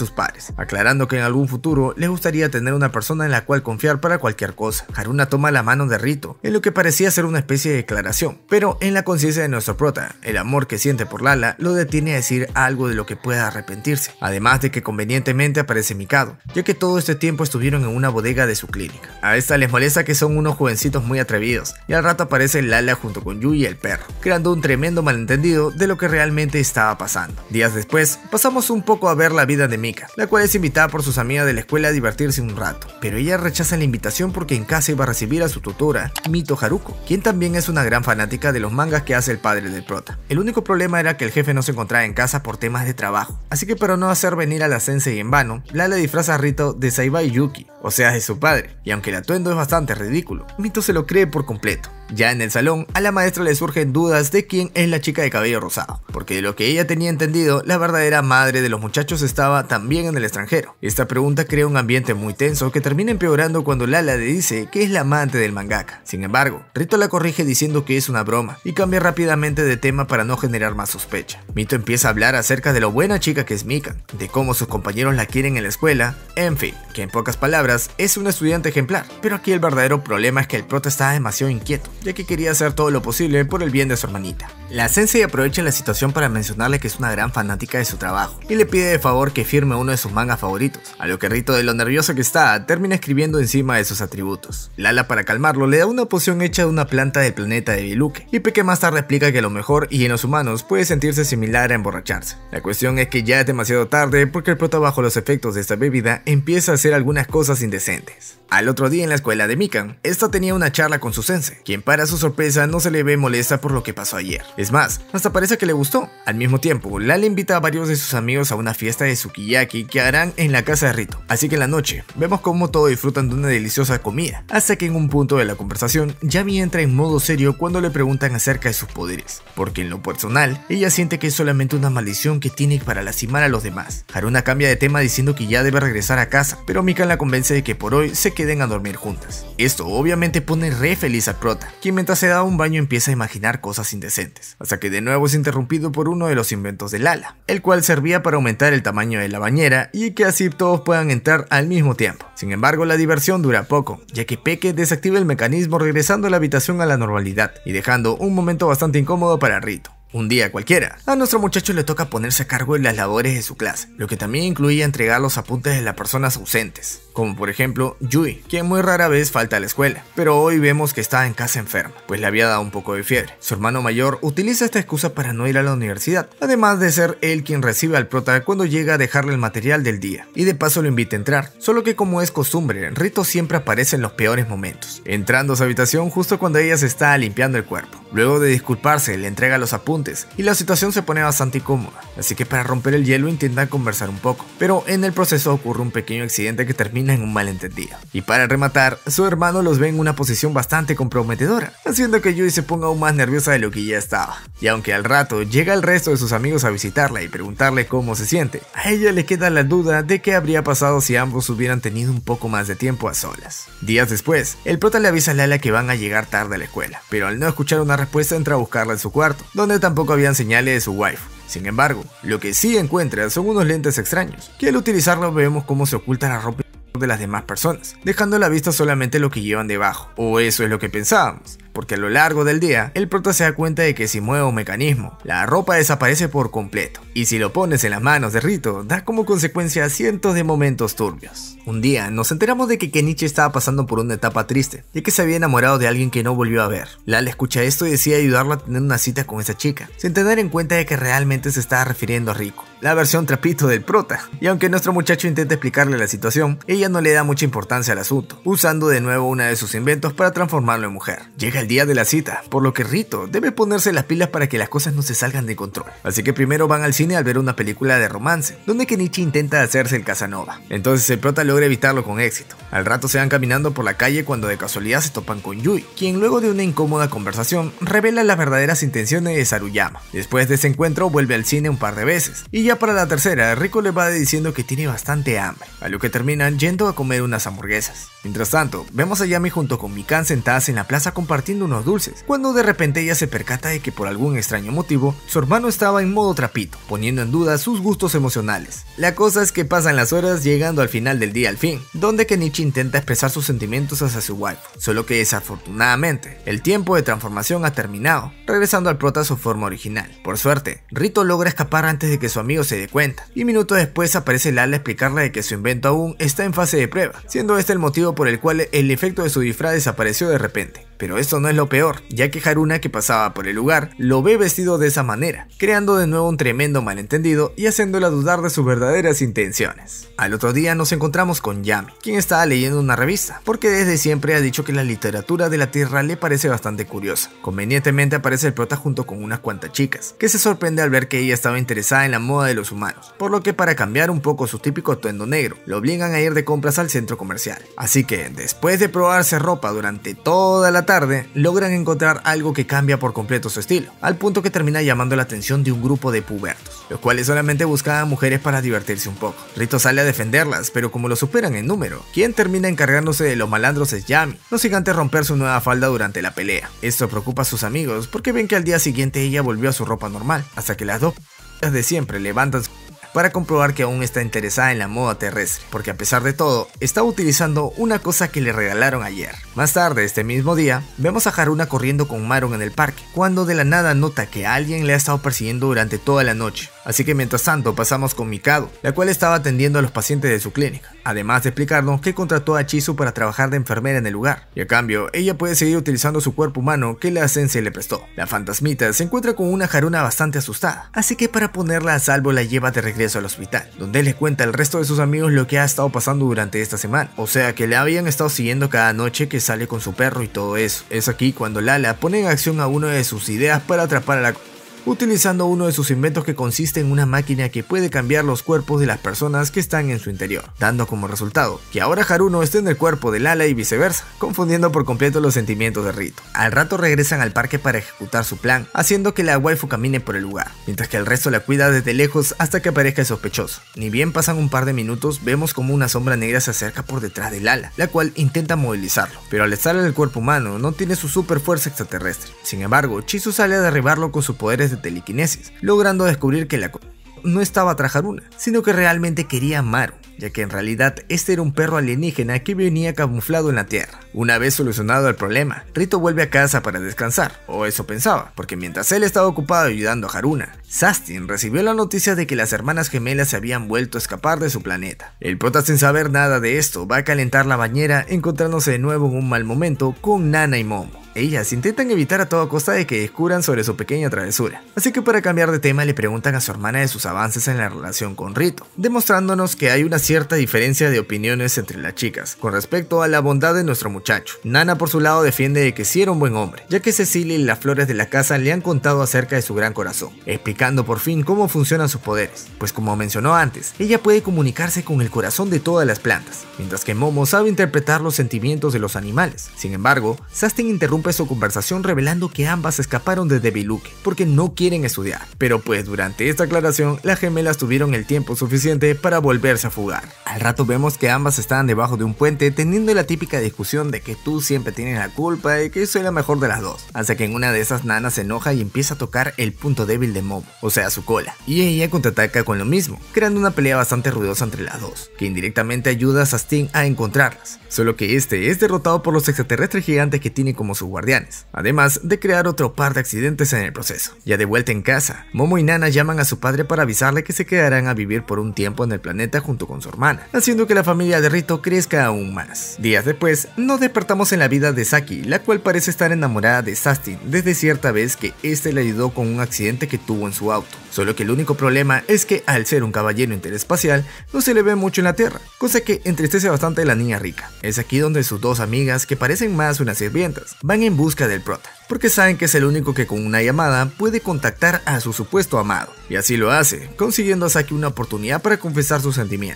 sus padres, aclarando que en algún futuro les gustaría tener una persona en la cual confiar para cualquier cosa. Haruna toma la mano de Rito, en lo que parecía ser una especie de declaración, pero en la conciencia de nuestro prota, el amor que siente por Lala lo detiene a decir algo de lo que pueda arrepentirse, además de que convenientemente aparece Mikado, ya que todo este tiempo estuvieron en una bodega de su clínica. A esta les molesta que son unos jovencitos muy atrevidos, y al rato aparece Lala junto con Yui y el perro, creando un tremendo malentendido de lo que realmente estaba pasando. Días después, pasamos un poco a ver la vida de Mika, la cual es invitada por sus amigas de la escuela a divertirse un rato, pero ella rechaza la invitación porque en casa iba a recibir a su tutora, Mito Haruko, quien también es una gran fanática de los mangas que hace el padre del prota. El único problema era que el jefe no se encontraba en casa por temas de trabajo, así que para no hacer venir a la sensei en vano, Lala disfraza a Rito de Saibai Yuki, o sea de su padre, y aunque el atuendo es bastante ridículo, Mito se lo cree por completo. Ya en el salón, a la maestra le surgen dudas de quién es la chica de cabello rosado, porque de lo que ella tenía entendido, la verdadera madre de los muchachos estaba también en el extranjero. Esta pregunta crea un ambiente muy tenso que termina empeorando cuando Lala le dice que es la amante del mangaka. Sin embargo, Rito la corrige diciendo que es una broma y cambia rápidamente de tema para no generar más sospecha. Mito empieza a hablar acerca de lo buena chica que es Mika, de cómo sus compañeros la quieren en la escuela, en fin, que en pocas palabras es una estudiante ejemplar, pero aquí el verdadero problema es que el prota estaba demasiado inquieto, ya que quería hacer todo lo posible por el bien de su hermanita. La sensei aprovecha la situación para mencionarle que es una gran fanática de su trabajo y le pide de favor que firme uno de sus mangas favoritos, a lo que Rito, de lo nervioso que está, termina escribiendo encima de sus atributos. Lala, para calmarlo, le da una poción hecha de una planta del planeta de Biluque, y Peque más tarde explica que lo mejor y en los humanos puede sentirse similar a emborracharse. La cuestión es que ya es demasiado tarde porque el prota, bajo los efectos de esta bebida, empieza a hacer algunas cosas indecentes. Al otro día en la escuela de Mikan, esta tenía una charla con su sensei, quien para su sorpresa no se le ve molesta por lo que pasó ayer. Es más, hasta parece que le gustó. Al mismo tiempo, Lala invita a varios de sus amigos a una fiesta de sukiyaki que harán en la casa de Rito. Así que en la noche, vemos cómo todos disfrutan de una deliciosa comida, hasta que en un punto de la conversación, Yami entra en modo serio cuando le preguntan acerca de sus poderes, porque en lo personal, ella siente que es solamente una maldición que tiene para lastimar a los demás. Haruna cambia de tema diciendo que ya debe regresar a casa, pero Mikan la convence de que por hoy se queden a dormir juntas. Esto obviamente pone re feliz al prota, quien mientras se da un baño empieza a imaginar cosas indecentes, hasta que de nuevo es interrumpido por uno de los inventos de Lala, el cual servía para aumentar el tamaño de la bañera y que así todos puedan entrar al mismo tiempo. Sin embargo, la diversión dura poco, ya que Peque desactiva el mecanismo regresando a la habitación a la normalidad y dejando un momento bastante incómodo para Rito. Un día cualquiera, a nuestro muchacho le toca ponerse a cargo de las labores de su clase, lo que también incluía entregar los apuntes de las personas ausentes, como por ejemplo Yui, quien muy rara vez falta a la escuela, pero hoy vemos que está en casa enferma, pues le había dado un poco de fiebre. Su hermano mayor utiliza esta excusa para no ir a la universidad, además de ser él quien recibe al prota cuando llega a dejarle el material del día, y de paso lo invita a entrar, solo que como es costumbre, Rito siempre aparece en los peores momentos, entrando a su habitación justo cuando ella se está limpiando el cuerpo. Luego de disculparse, le entrega los apuntes y la situación se pone bastante incómoda, así que para romper el hielo intentan conversar un poco, pero en el proceso ocurre un pequeño accidente que termina en un malentendido. Y para rematar, su hermano los ve en una posición bastante comprometedora, haciendo que Yui se ponga aún más nerviosa de lo que ya estaba. Y aunque al rato llega el resto de sus amigos a visitarla y preguntarle cómo se siente, a ella le queda la duda de qué habría pasado si ambos hubieran tenido un poco más de tiempo a solas. Días después, el prota le avisa a Lala que van a llegar tarde a la escuela, pero al no escuchar una respuesta entra a buscarla en su cuarto, donde tampoco habían señales de su waifu. Sin embargo, lo que sí encuentra son unos lentes extraños, que al utilizarlos vemos cómo se oculta la ropa de las demás personas, dejando a la vista solamente lo que llevan debajo, o eso es lo que pensábamos. Porque a lo largo del día, el prota se da cuenta de que si mueve un mecanismo, la ropa desaparece por completo, y si lo pones en las manos de Rito, da como consecuencia cientos de momentos turbios. Un día, nos enteramos de que Kenichi estaba pasando por una etapa triste, ya que se había enamorado de alguien que no volvió a ver. Lala escucha esto y decide ayudarlo a tener una cita con esa chica, sin tener en cuenta de que realmente se estaba refiriendo a Rico, la versión trapito del prota, y aunque nuestro muchacho intenta explicarle la situación, ella no le da mucha importancia al asunto, usando de nuevo una de sus inventos para transformarlo en mujer. Llega el día de la cita, por lo que Rito debe ponerse las pilas para que las cosas no se salgan de control. Así que primero van al cine al ver una película de romance, donde Kenichi intenta hacerse el Casanova. Entonces el prota logra evitarlo con éxito. Al rato se van caminando por la calle cuando de casualidad se topan con Yui, quien luego de una incómoda conversación revela las verdaderas intenciones de Saruyama. Después de ese encuentro vuelve al cine un par de veces, y ya para la tercera, Rico le va diciendo que tiene bastante hambre, a lo que terminan yendo a comer unas hamburguesas. Mientras tanto, vemos a Yami junto con Mikan sentadas en la plaza compartiendo compartiendo unos dulces, cuando de repente ella se percata de que por algún extraño motivo, su hermano estaba en modo trapito, poniendo en duda sus gustos emocionales. La cosa es que pasan las horas llegando al final del día al fin, donde Kenichi intenta expresar sus sentimientos hacia su waifu, solo que desafortunadamente, el tiempo de transformación ha terminado, regresando al prota a su forma original. Por suerte, Rito logra escapar antes de que su amigo se dé cuenta, y minutos después aparece Lala a explicarle de que su invento aún está en fase de prueba, siendo este el motivo por el cual el efecto de su disfraz desapareció de repente. Pero esto no es lo peor, ya que Haruna, que pasaba por el lugar, lo ve vestido de esa manera, creando de nuevo un tremendo malentendido y haciéndola dudar de sus verdaderas intenciones. Al otro día nos encontramos con Yami, quien estaba leyendo una revista, porque desde siempre ha dicho que la literatura de la Tierra le parece bastante curiosa. Convenientemente aparece el prota junto con unas cuantas chicas, que se sorprende al ver que ella estaba interesada en la moda de los humanos, por lo que para cambiar un poco su típico atuendo negro, lo obligan a ir de compras al centro comercial. Así que, después de probarse ropa durante toda la tarde, logran encontrar algo que cambia por completo su estilo, al punto que termina llamando la atención de un grupo de pubertos, los cuales solamente buscaban mujeres para divertirse un poco. Rito sale a defenderlas, pero como lo superan en número, quien termina encargándose de los malandros es Yami, no sin antes romper su nueva falda durante la pelea. Esto preocupa a sus amigos porque ven que al día siguiente ella volvió a su ropa normal, hasta que las dos de siempre levantan su para comprobar que aún está interesada en la moda terrestre, porque a pesar de todo, estaba utilizando una cosa que le regalaron ayer. Más tarde, este mismo día, vemos a Haruna corriendo con Maron en el parque, cuando de la nada nota que alguien le ha estado persiguiendo durante toda la noche. Así que mientras tanto pasamos con Mikado, la cual estaba atendiendo a los pacientes de su clínica, además de explicarnos que contrató a Chizu para trabajar de enfermera en el lugar, y a cambio, ella puede seguir utilizando su cuerpo humano que la sensei le prestó. La fantasmita se encuentra con una Haruna bastante asustada, así que para ponerla a salvo la lleva de regreso al hospital, donde le cuenta al resto de sus amigos lo que ha estado pasando durante esta semana, o sea que le habían estado siguiendo cada noche que sale con su perro y todo eso. Es aquí cuando Lala pone en acción a una de sus ideas para atrapar a la utilizando uno de sus inventos que consiste en una máquina que puede cambiar los cuerpos de las personas que están en su interior, dando como resultado que ahora Haruno esté en el cuerpo de Lala y viceversa, confundiendo por completo los sentimientos de Rito. Al rato regresan al parque para ejecutar su plan, haciendo que la waifu camine por el lugar, mientras que el resto la cuida desde lejos hasta que aparezca el sospechoso. Ni bien pasan un par de minutos, vemos como una sombra negra se acerca por detrás de Lala, la cual intenta movilizarlo, pero al estar en el cuerpo humano no tiene su super fuerza extraterrestre. Sin embargo, Chizu sale a derribarlo con sus poderes de telequinesis, logrando descubrir que la no estaba tras Haruna, sino que realmente quería a Maru, ya que en realidad este era un perro alienígena que venía camuflado en la Tierra. Una vez solucionado el problema, Rito vuelve a casa para descansar, o eso pensaba, porque mientras él estaba ocupado ayudando a Haruna, Sastin recibió la noticia de que las hermanas gemelas se habían vuelto a escapar de su planeta. El prota, sin saber nada de esto, va a calentar la bañera, encontrándose de nuevo en un mal momento con Nana y Momo. Ellas intentan evitar a toda costa de que descubran sobre su pequeña travesura, así que para cambiar de tema le preguntan a su hermana de sus avances en la relación con Rito, demostrándonos que hay una cierta diferencia de opiniones entre las chicas con respecto a la bondad de nuestro muchacho. Nana por su lado defiende de que sí era un buen hombre, ya que Cecilia y las flores de la casa le han contado acerca de su gran corazón, explicando por fin cómo funcionan sus poderes, pues como mencionó antes, ella puede comunicarse con el corazón de todas las plantas, mientras que Momo sabe interpretar los sentimientos de los animales. Sin embargo, Sastin interrumpe su conversación revelando que ambas escaparon de Deviluke porque no quieren estudiar, pero pues durante esta aclaración las gemelas tuvieron el tiempo suficiente para volverse a fugar. Al rato vemos que ambas estaban debajo de un puente teniendo la típica discusión de que tú siempre tienes la culpa y que soy la mejor de las dos, hasta que en una de esas Nana se enoja y empieza a tocar el punto débil de Momo, o sea su cola, y ella contraataca con lo mismo, creando una pelea bastante ruidosa entre las dos, que indirectamente ayuda a Sastin a encontrarlas, solo que este es derrotado por los extraterrestres gigantes que tiene como sus guardianes, además de crear otro par de accidentes en el proceso. Ya de vuelta en casa, Momo y Nana llaman a su padre para avisarle que se quedarán a vivir por un tiempo en el planeta junto con su hermana, haciendo que la familia de Rito crezca aún más. Días después, nos despertamos en la vida de Saki, la cual parece estar enamorada de Sastin desde cierta vez que este le ayudó con un accidente que tuvo en su auto, solo que el único problema es que al ser un caballero interespacial no se le ve mucho en la Tierra, cosa que entristece bastante a la niña rica. Es aquí donde sus dos amigas, que parecen más unas sirvientas, van en busca del prota, porque saben que es el único que con una llamada puede contactar a su supuesto amado, y así lo hace, consiguiendo a Saki una oportunidad para confesar sus sentimientos.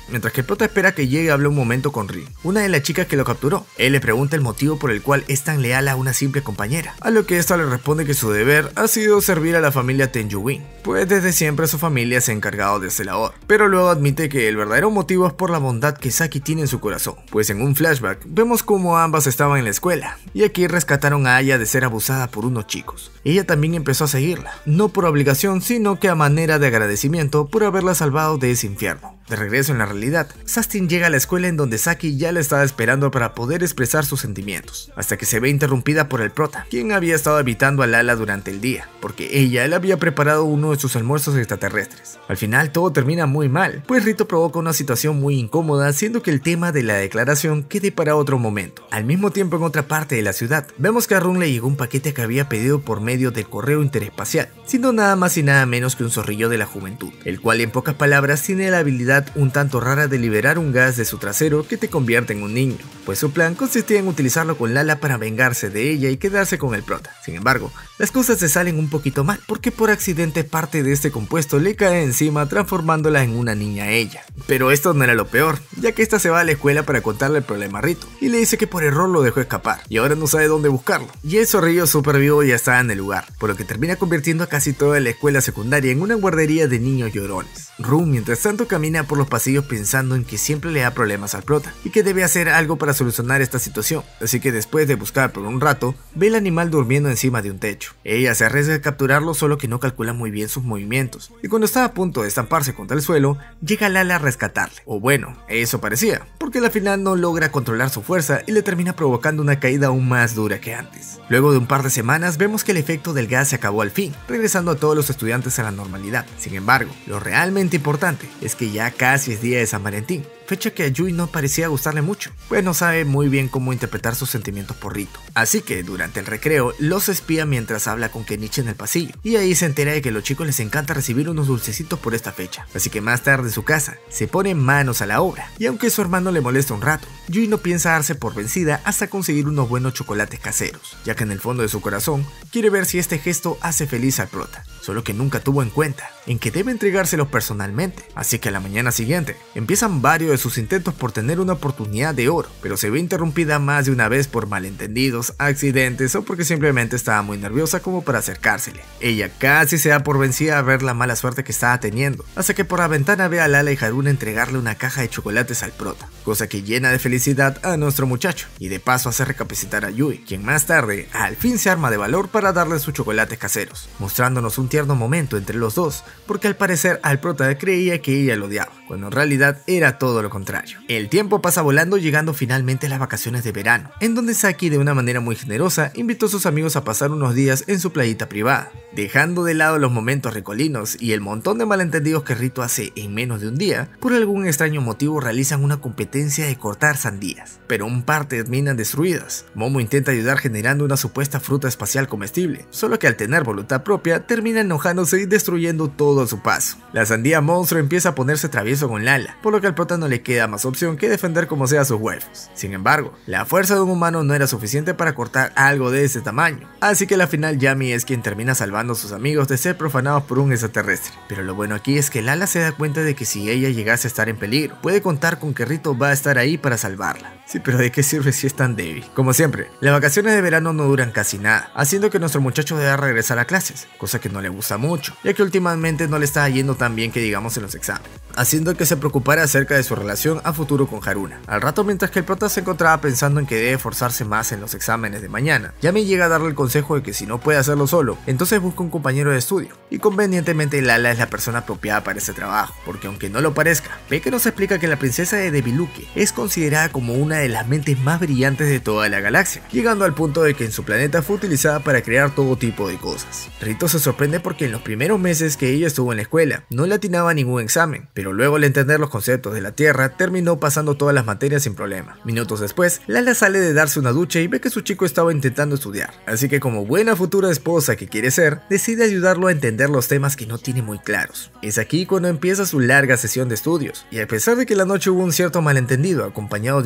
mientras que el prota espera que llegue a hablar un momento con Rin, una de las chicas que lo capturó. Él le pregunta el motivo por el cual es tan leal a una simple compañera, a lo que esta le responde que su deber ha sido servir a la familia Tenyu-Wing, pues desde siempre su familia se ha encargado de ese labor, pero luego admite que el verdadero motivo es por la bondad que Saki tiene en su corazón, pues en un flashback vemos cómo ambas estaban en la escuela, y aquí rescataron a Aya de ser abusada por unos chicos. Ella también empezó a seguirla, no por obligación, sino que a manera de agradecimiento por haberla salvado de ese infierno. De regreso en la realidad, Sustin llega a la escuela en donde Saki ya la estaba esperando para poder expresar sus sentimientos, hasta que se ve interrumpida por el prota, quien había estado evitando a Lala durante el día, porque ella le había preparado uno de sus almuerzos extraterrestres. Al final todo termina muy mal, pues Rito provoca una situación muy incómoda, haciendo que el tema de la declaración quede para otro momento. Al mismo tiempo, en otra parte de la ciudad, vemos que a Run le llegó un paquete que había pedido por medio del correo interespacial, siendo nada más y nada menos que un zorrillo de la juventud, el cual en pocas palabras tiene la habilidad un tanto rara de liberar un gas de su trasero que te convierte en un niño, pues su plan consistía en utilizarlo con Lala para vengarse de ella y quedarse con el prota. Sin embargo, las cosas se salen un poquito mal, porque por accidente parte de este compuesto le cae encima, transformándola en una niña a ella. Pero esto no era lo peor, ya que esta se va a la escuela para contarle el problema a Rito, y le dice que por error lo dejó escapar, y ahora no sabe dónde buscarlo. Y el zorrillo super vivo ya está en el lugar, por lo que termina convirtiendo a casi toda la escuela secundaria en una guardería de niños llorones. Run, mientras tanto, camina por los pasillos pensando en que siempre le da problemas al prota, y que debe hacer algo para solucionar esta situación, así que después de buscar por un rato, ve el animal durmiendo encima de un techo. Ella se arriesga a capturarlo, solo que no calcula muy bien sus movimientos, y cuando está a punto de estamparse contra el suelo, llega Lala a rescatarle, o bueno, eso parecía, porque al final no logra controlar su fuerza y le termina provocando una caída aún más dura que antes. Luego de un par de semanas vemos que el efecto del gas se acabó al fin, regresando a todos los estudiantes a la normalidad. Sin embargo, lo realmente importante es que ya casi es día de San Valentín, fecha que a Yui no parecía gustarle mucho, pues no sabe muy bien cómo interpretar sus sentimientos por Rito. Así que durante el recreo los espía mientras habla con Kenichi en el pasillo, y ahí se entera de que a los chicos les encanta recibir unos dulcecitos por esta fecha. Así que más tarde en su casa se pone manos a la obra, y aunque su hermano le molesta un rato, Yui no piensa darse por vencida hasta conseguir unos buenos chocolates caseros, ya que en el fondo de su corazón quiere ver si este gesto hace feliz al prota, solo que nunca tuvo en cuenta en que debe entregárselos personalmente. Así que a la mañana siguiente empiezan varios de sus intentos por tener una oportunidad de oro, pero se ve interrumpida más de una vez por malentendidos, accidentes o porque simplemente estaba muy nerviosa como para acercársele. Ella casi se da por vencida a ver la mala suerte que estaba teniendo, hasta que por la ventana ve a Lala y Haruna entregarle una caja de chocolates al prota, cosa que llena de felicidad a nuestro muchacho, y de paso hace recapacitar a Yui, quien más tarde al fin se arma de valor para darle sus chocolates caseros, mostrándonos un tierno momento entre los dos, porque al parecer al prota creía que ella lo odiaba, cuando en realidad era todo lo contrario. El tiempo pasa volando, llegando finalmente a las vacaciones de verano, en donde Saki de una manera muy generosa invitó a sus amigos a pasar unos días en su playita privada, dejando de lado los momentos recolinos y el montón de malentendidos que Rito hace en menos de un día. Por algún extraño motivo realizan una competencia de cortar sandías, pero un par terminan destruidas. Momo intenta ayudar generando una supuesta fruta espacial comestible, solo que al tener voluntad propia termina enojándose y destruyendo todo a su paso. La sandía monstruo empieza a ponerse travieso con Lala, por lo que al prota no le queda más opción que defender como sea sus waifus. Sin embargo, la fuerza de un humano no era suficiente para cortar algo de ese tamaño, así que al final Yami es quien termina salvando a sus amigos de ser profanados por un extraterrestre. Pero lo bueno aquí es que Lala se da cuenta de que si ella llegase a estar en peligro, puede contar con que Rito va a estar ahí para salvarla. Sí, pero ¿de qué sirve si es tan débil? Como siempre, las vacaciones de verano no duran casi nada, haciendo que nuestro muchacho deba regresar a clases, cosa que no le gusta mucho, ya que últimamente no le está yendo tan bien que digamos en los exámenes, haciendo que se preocupara acerca de su relación a futuro con Haruna. Al rato, mientras que el prota se encontraba pensando en que debe esforzarse más en los exámenes de mañana, Yami llega a darle el consejo de que si no puede hacerlo solo, entonces busca un compañero de estudio, y convenientemente Lala es la persona apropiada para ese trabajo, porque aunque no lo parezca, ve que nos explica que la princesa de Deviluque es considerada como una de las mentes más brillantes de toda la galaxia, llegando al punto de que en su planeta fue utilizada para crear todo tipo de cosas. Rito se sorprende porque en los primeros meses que ella estuvo en la escuela no le atinaba ningún examen, pero luego al entender los conceptos de la Tierra terminó pasando todas las materias sin problema. Minutos después, Lala sale de darse una ducha y ve que su chico estaba intentando estudiar, así que como buena futura esposa que quiere ser, decide ayudarlo a entender los temas que no tiene muy claros. Es aquí cuando empieza su larga sesión de estudios, y a pesar de que la noche hubo un cierto malentendido acompañado de un tierno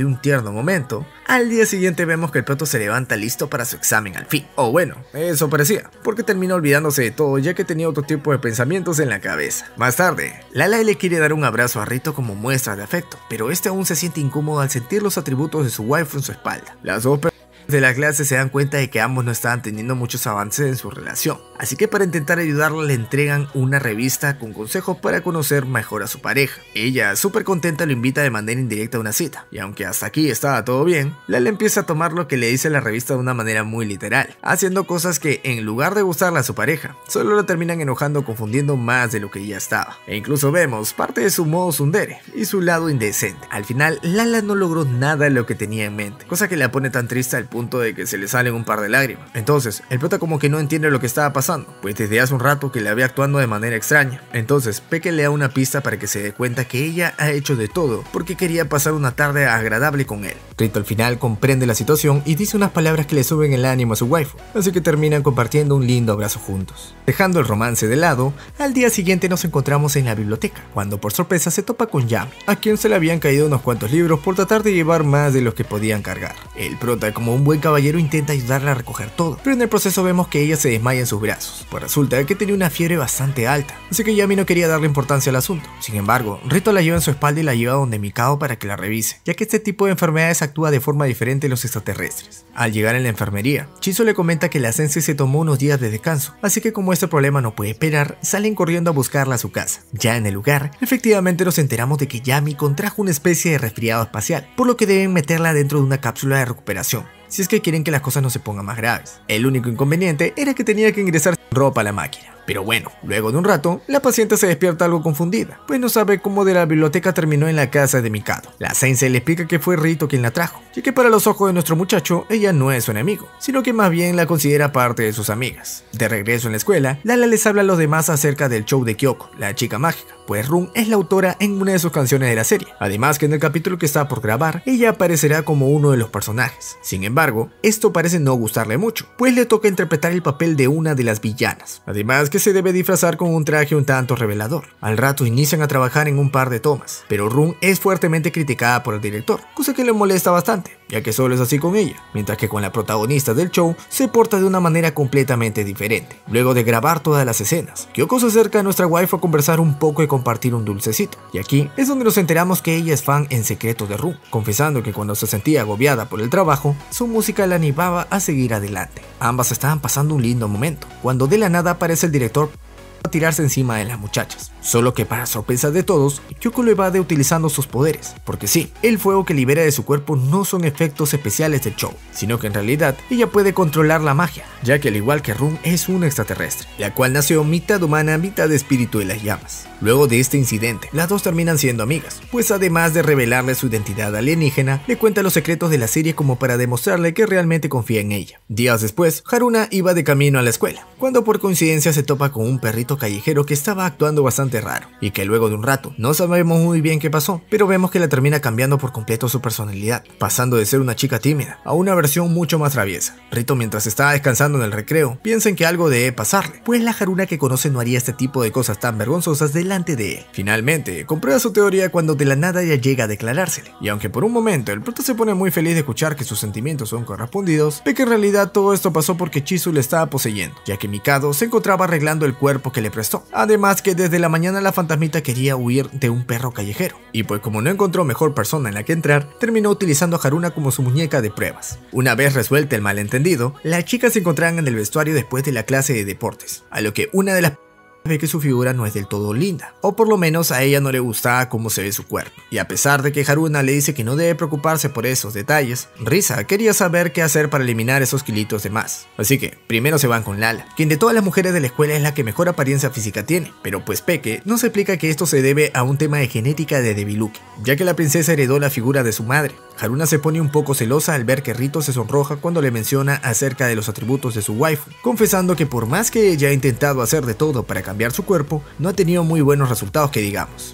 tierno momento, al día siguiente vemos que el prota se levanta listo para su examen al fin. O bueno, eso parecía, porque terminó olvidándose de todo ya que tenía otro tipo de pensamientos en la cabeza. Más tarde, Lala le quiere dar un abrazo a Rito como muestra de afecto, pero este aún se siente incómodo al sentir los atributos de su waifu en su espalda. Las dos de la clase se dan cuenta de que ambos no estaban teniendo muchos avances en su relación, así que para intentar ayudarla le entregan una revista con consejos para conocer mejor a su pareja. Ella, súper contenta, lo invita de manera indirecta a una cita, y aunque hasta aquí estaba todo bien, Lala empieza a tomar lo que le dice la revista de una manera muy literal, haciendo cosas que en lugar de gustarle a su pareja, solo la terminan enojando o confundiendo más de lo que ya estaba. E incluso vemos parte de su modo tsundere y su lado indecente. Al final, Lala no logró nada de lo que tenía en mente, cosa que la pone tan triste al punto de que se le salen un par de lágrimas. Entonces, el prota como que no entiende lo que estaba pasando, pues desde hace un rato que la ve actuando de manera extraña. Entonces, Peke le da una pista para que se dé cuenta que ella ha hecho de todo porque quería pasar una tarde agradable con él. Rito al final comprende la situación y dice unas palabras que le suben el ánimo a su waifu, así que terminan compartiendo un lindo abrazo juntos. Dejando el romance de lado, al día siguiente nos encontramos en la biblioteca, cuando por sorpresa se topa con Yami, a quien se le habían caído unos cuantos libros por tratar de llevar más de los que podían cargar. El prota, como un buen caballero, intenta ayudarla a recoger todo, pero en el proceso vemos que ella se desmaya en sus brazos, pues resulta que tenía una fiebre bastante alta, así que Yami no quería darle importancia al asunto. Sin embargo, Rito la lleva en su espalda y la lleva donde Mikado para que la revise, ya que este tipo de enfermedades actúa de forma diferente en los extraterrestres. Al llegar en la enfermería, Chizo le comenta que la sensei se tomó unos días de descanso, así que como este problema no puede esperar, salen corriendo a buscarla a su casa. Ya en el lugar, efectivamente nos enteramos de que Yami contrajo una especie de resfriado espacial, por lo que deben meterla dentro de una cápsula de recuperación, si es que quieren que las cosas no se pongan más graves. El único inconveniente era que tenía que ingresar sin ropa a la máquina. Pero bueno, luego de un rato, la paciente se despierta algo confundida, pues no sabe cómo de la biblioteca terminó en la casa de Mikado. La sensei le explica que fue Rito quien la trajo, ya que para los ojos de nuestro muchacho, ella no es su enemigo, sino que más bien la considera parte de sus amigas. De regreso en la escuela, Lala les habla a los demás acerca del show de Kyoko, la chica mágica, pues Run es la autora en una de sus canciones de la serie. Además que en el capítulo que está por grabar, ella aparecerá como uno de los personajes. Sin embargo, esto parece no gustarle mucho, pues le toca interpretar el papel de una de las villanas. Además que se debe disfrazar con un traje un tanto revelador. Al rato inician a trabajar en un par de tomas, pero Run es fuertemente criticada por el director, cosa que le molesta bastante, ya que solo es así con ella, mientras que con la protagonista del show se porta de una manera completamente diferente. Luego de grabar todas las escenas, Kyoko se acerca a nuestra waifu a conversar un poco y compartir un dulcecito, y aquí es donde nos enteramos que ella es fan en secreto de Run, confesando que cuando se sentía agobiada por el trabajo, su música la animaba a seguir adelante. Ambas estaban pasando un lindo momento, cuando de la nada aparece el director a tirarse encima de las muchachas. Solo que para sorpresa de todos, Kyoko lo evade utilizando sus poderes, porque sí, el fuego que libera de su cuerpo no son efectos especiales del show, sino que en realidad ella puede controlar la magia, ya que al igual que Run es una extraterrestre, la cual nació mitad humana, mitad espíritu de las llamas. Luego de este incidente, las dos terminan siendo amigas, pues además de revelarle su identidad alienígena, le cuenta los secretos de la serie como para demostrarle que realmente confía en ella. Días después, Haruna iba de camino a la escuela, cuando por coincidencia se topa con un perrito callejero que estaba actuando bastante raro, y que luego de un rato, no sabemos muy bien qué pasó, pero vemos que la termina cambiando por completo su personalidad, pasando de ser una chica tímida a una versión mucho más traviesa. Rito, mientras estaba descansando en el recreo, piensa en que algo debe pasarle, pues la Haruna que conoce no haría este tipo de cosas tan vergonzosas delante de él. Finalmente, comprueba su teoría cuando de la nada ella llega a declarársele, y aunque por un momento el prota se pone muy feliz de escuchar que sus sentimientos son correspondidos, ve que en realidad todo esto pasó porque Chizu le estaba poseyendo, ya que Mikado se encontraba arreglando el cuerpo que le prestó. Además que desde la mañana la fantasmita quería huir de un perro callejero, y pues como no encontró mejor persona en la que entrar, terminó utilizando a Haruna como su muñeca de pruebas. Una vez resuelto el malentendido, las chicas se encontraban en el vestuario después de la clase de deportes, a lo que una de las ve que su figura no es del todo linda, o por lo menos a ella no le gustaba cómo se ve su cuerpo, y a pesar de que Haruna le dice que no debe preocuparse por esos detalles, Risa quería saber qué hacer para eliminar esos kilitos de más. Así que primero se van con Lala, quien de todas las mujeres de la escuela es la que mejor apariencia física tiene, pero pues Peke nos explica que esto se debe a un tema de genética de Debiluki, ya que la princesa heredó la figura de su madre. Haruna se pone un poco celosa al ver que Rito se sonroja cuando le menciona acerca de los atributos de su waifu, confesando que por más que ella ha intentado hacer de todo para cambiar su cuerpo, no ha tenido muy buenos resultados que digamos.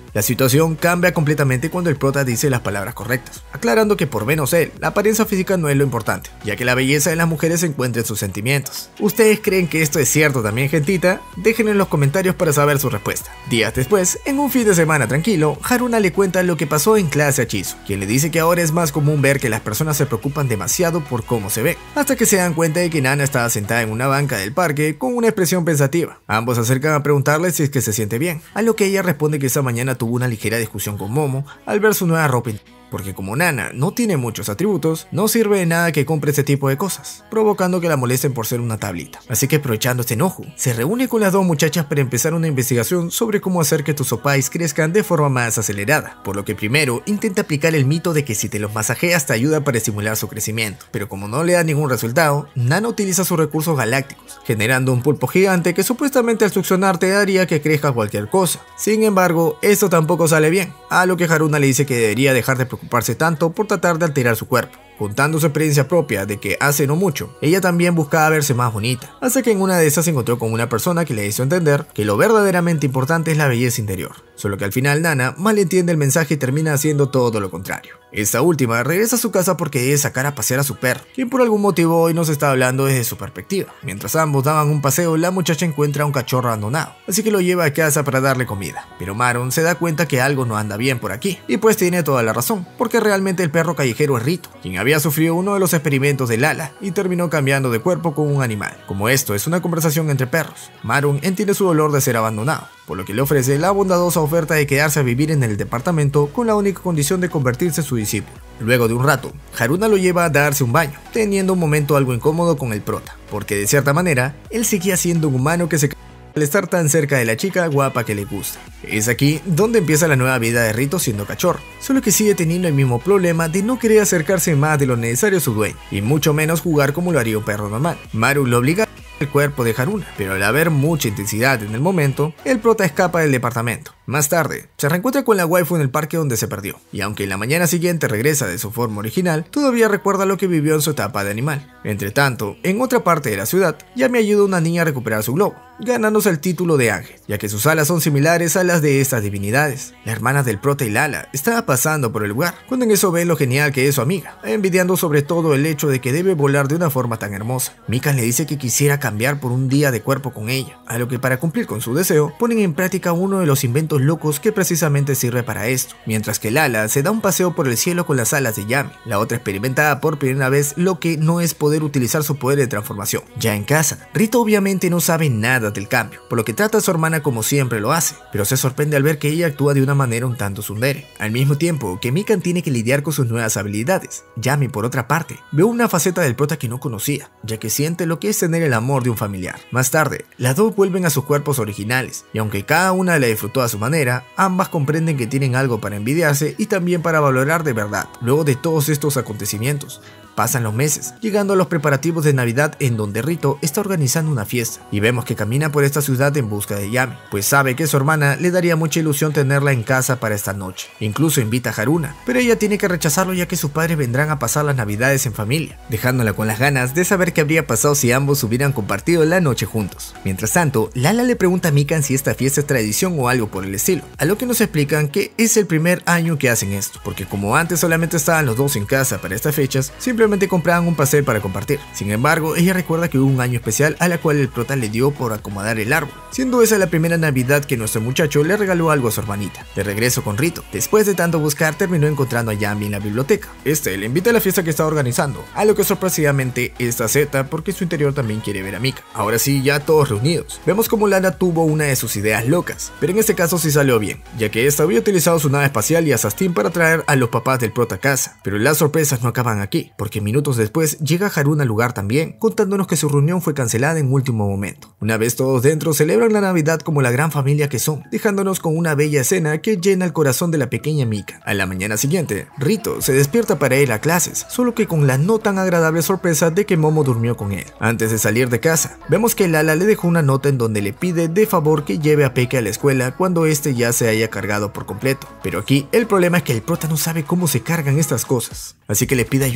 La situación cambia completamente cuando el prota dice las palabras correctas, aclarando que por menos él, la apariencia física no es lo importante, ya que la belleza de las mujeres se encuentra en sus sentimientos. ¿Ustedes creen que esto es cierto también, gentita? Déjenlo en los comentarios para saber su respuesta. Días después, en un fin de semana tranquilo, Haruna le cuenta lo que pasó en clase a Chizu, quien le dice que ahora es más común ver que las personas se preocupan demasiado por cómo se ven, hasta que se dan cuenta de que Nana estaba sentada en una banca del parque con una expresión pensativa. Ambos se acercan a preguntarle si es que se siente bien, a lo que ella responde que esa mañana tuvo una ligera discusión con Momo al ver su nueva ropa, porque como Nana no tiene muchos atributos, no sirve de nada que compre ese tipo de cosas, provocando que la molesten por ser una tablita. Así que aprovechando este enojo, se reúne con las dos muchachas para empezar una investigación sobre cómo hacer que tus opais crezcan de forma más acelerada, por lo que primero intenta aplicar el mito de que si te los masajeas te ayuda para estimular su crecimiento, pero como no le da ningún resultado, Nana utiliza sus recursos galácticos, generando un pulpo gigante que supuestamente al succionarte haría que crezca cualquier cosa. Sin embargo, esto tampoco sale bien, a lo que Haruna le dice que debería dejar de preocuparse tanto por tratar de alterar su cuerpo, contando su experiencia propia de que hace no mucho, ella también buscaba verse más bonita, hasta que en una de esas se encontró con una persona que le hizo entender que lo verdaderamente importante es la belleza interior, solo que al final Nana malentiende el mensaje y termina haciendo todo lo contrario. Esta última regresa a su casa porque debe sacar a pasear a su perro, quien por algún motivo hoy nos está hablando desde su perspectiva. Mientras ambos daban un paseo, la muchacha encuentra a un cachorro abandonado, así que lo lleva a casa para darle comida. Pero Maron se da cuenta que algo no anda bien por aquí, y pues tiene toda la razón, porque realmente el perro callejero es Rito, quien había sufrido uno de los experimentos de Lala y terminó cambiando de cuerpo con un animal. Como esto es una conversación entre perros, Maron entiende su dolor de ser abandonado, por lo que le ofrece la bondadosa oferta de quedarse a vivir en el departamento con la única condición de convertirse en su discípulo. Luego de un rato, Haruna lo lleva a darse un baño, teniendo un momento algo incómodo con el prota, porque de cierta manera, él seguía siendo un humano que se al estar tan cerca de la chica guapa que le gusta. Es aquí donde empieza la nueva vida de Rito siendo cachorro, solo que sigue teniendo el mismo problema de no querer acercarse más de lo necesario a su dueño, y mucho menos jugar como lo haría un perro normal. Maru lo obliga el cuerpo de Haruna, pero al haber mucha intensidad en el momento, el prota escapa del departamento. Más tarde, se reencuentra con la waifu en el parque donde se perdió, y aunque la mañana siguiente regresa de su forma original, todavía recuerda lo que vivió en su etapa de animal. Entre tanto, en otra parte de la ciudad, Yami ayuda a una niña a recuperar su globo, ganándose el título de ángel, ya que sus alas son similares a las de estas divinidades. La hermana del prota y Lala estaba pasando por el lugar, cuando en eso ven lo genial que es su amiga, envidiando sobre todo el hecho de que debe volar de una forma tan hermosa. Mika le dice que quisiera cambiar por un día de cuerpo con ella, a lo que para cumplir con su deseo, ponen en práctica uno de los inventos locos que precisamente sirve para esto, mientras que Lala se da un paseo por el cielo con las alas de Yami. La otra experimenta por primera vez lo que no es poder utilizar su poder de transformación. Ya en casa, Rito obviamente no sabe nada del cambio, por lo que trata a su hermana como siempre lo hace, pero se sorprende al ver que ella actúa de una manera un tanto tsundere, al mismo tiempo que Mikan tiene que lidiar con sus nuevas habilidades. Yami, por otra parte, ve una faceta del prota que no conocía, ya que siente lo que es tener el amor de un familiar. Más tarde, las dos vuelven a sus cuerpos originales, y aunque cada una la disfrutó a su manera, ambas comprenden que tienen algo para envidiarse y también para valorar de verdad. Luego de todos estos acontecimientos, pasan los meses, llegando a los preparativos de Navidad en donde Rito está organizando una fiesta, y vemos que camina por esta ciudad en busca de Yami, pues sabe que su hermana le daría mucha ilusión tenerla en casa para esta noche. Incluso invita a Haruna, pero ella tiene que rechazarlo ya que sus padres vendrán a pasar las Navidades en familia, dejándola con las ganas de saber qué habría pasado si ambos hubieran compartido la noche juntos. Mientras tanto, Lala le pregunta a Mikan si esta fiesta es tradición o algo por el estilo, a lo que nos explican que es el primer año que hacen esto, porque como antes solamente estaban los dos en casa para estas fechas, simplemente compraban un pastel para compartir. Sin embargo, ella recuerda que hubo un año especial a la cual el prota le dio por acomodar el árbol, siendo esa la primera Navidad que nuestro muchacho le regaló algo a su hermanita. De regreso con Rito, después de tanto buscar, terminó encontrando a Yami en la biblioteca. Este le invita a la fiesta que está organizando, a lo que sorpresivamente esta acepta porque su interior también quiere ver a Mika. Ahora sí, ya todos reunidos, vemos como Lana tuvo una de sus ideas locas, pero en este caso sí salió bien, ya que esta había utilizado su nave espacial y a Sastin para traer a los papás del prota a casa. Pero las sorpresas no acaban aquí, porque minutos después llega Haruna al lugar también, contándonos que su reunión fue cancelada en último momento. Una vez todos dentro, celebran la Navidad como la gran familia que son, dejándonos con una bella escena que llena el corazón de la pequeña Mika. A la mañana siguiente, Rito se despierta para ir a clases, solo que con la no tan agradable sorpresa de que Momo durmió con él. Antes de salir de casa, vemos que Lala le dejó una nota en donde le pide de favor que lleve a Peque a la escuela cuando este ya se haya cargado por completo. Pero aquí el problema es que el prota no sabe cómo se cargan estas cosas, así que le pide ayuda a una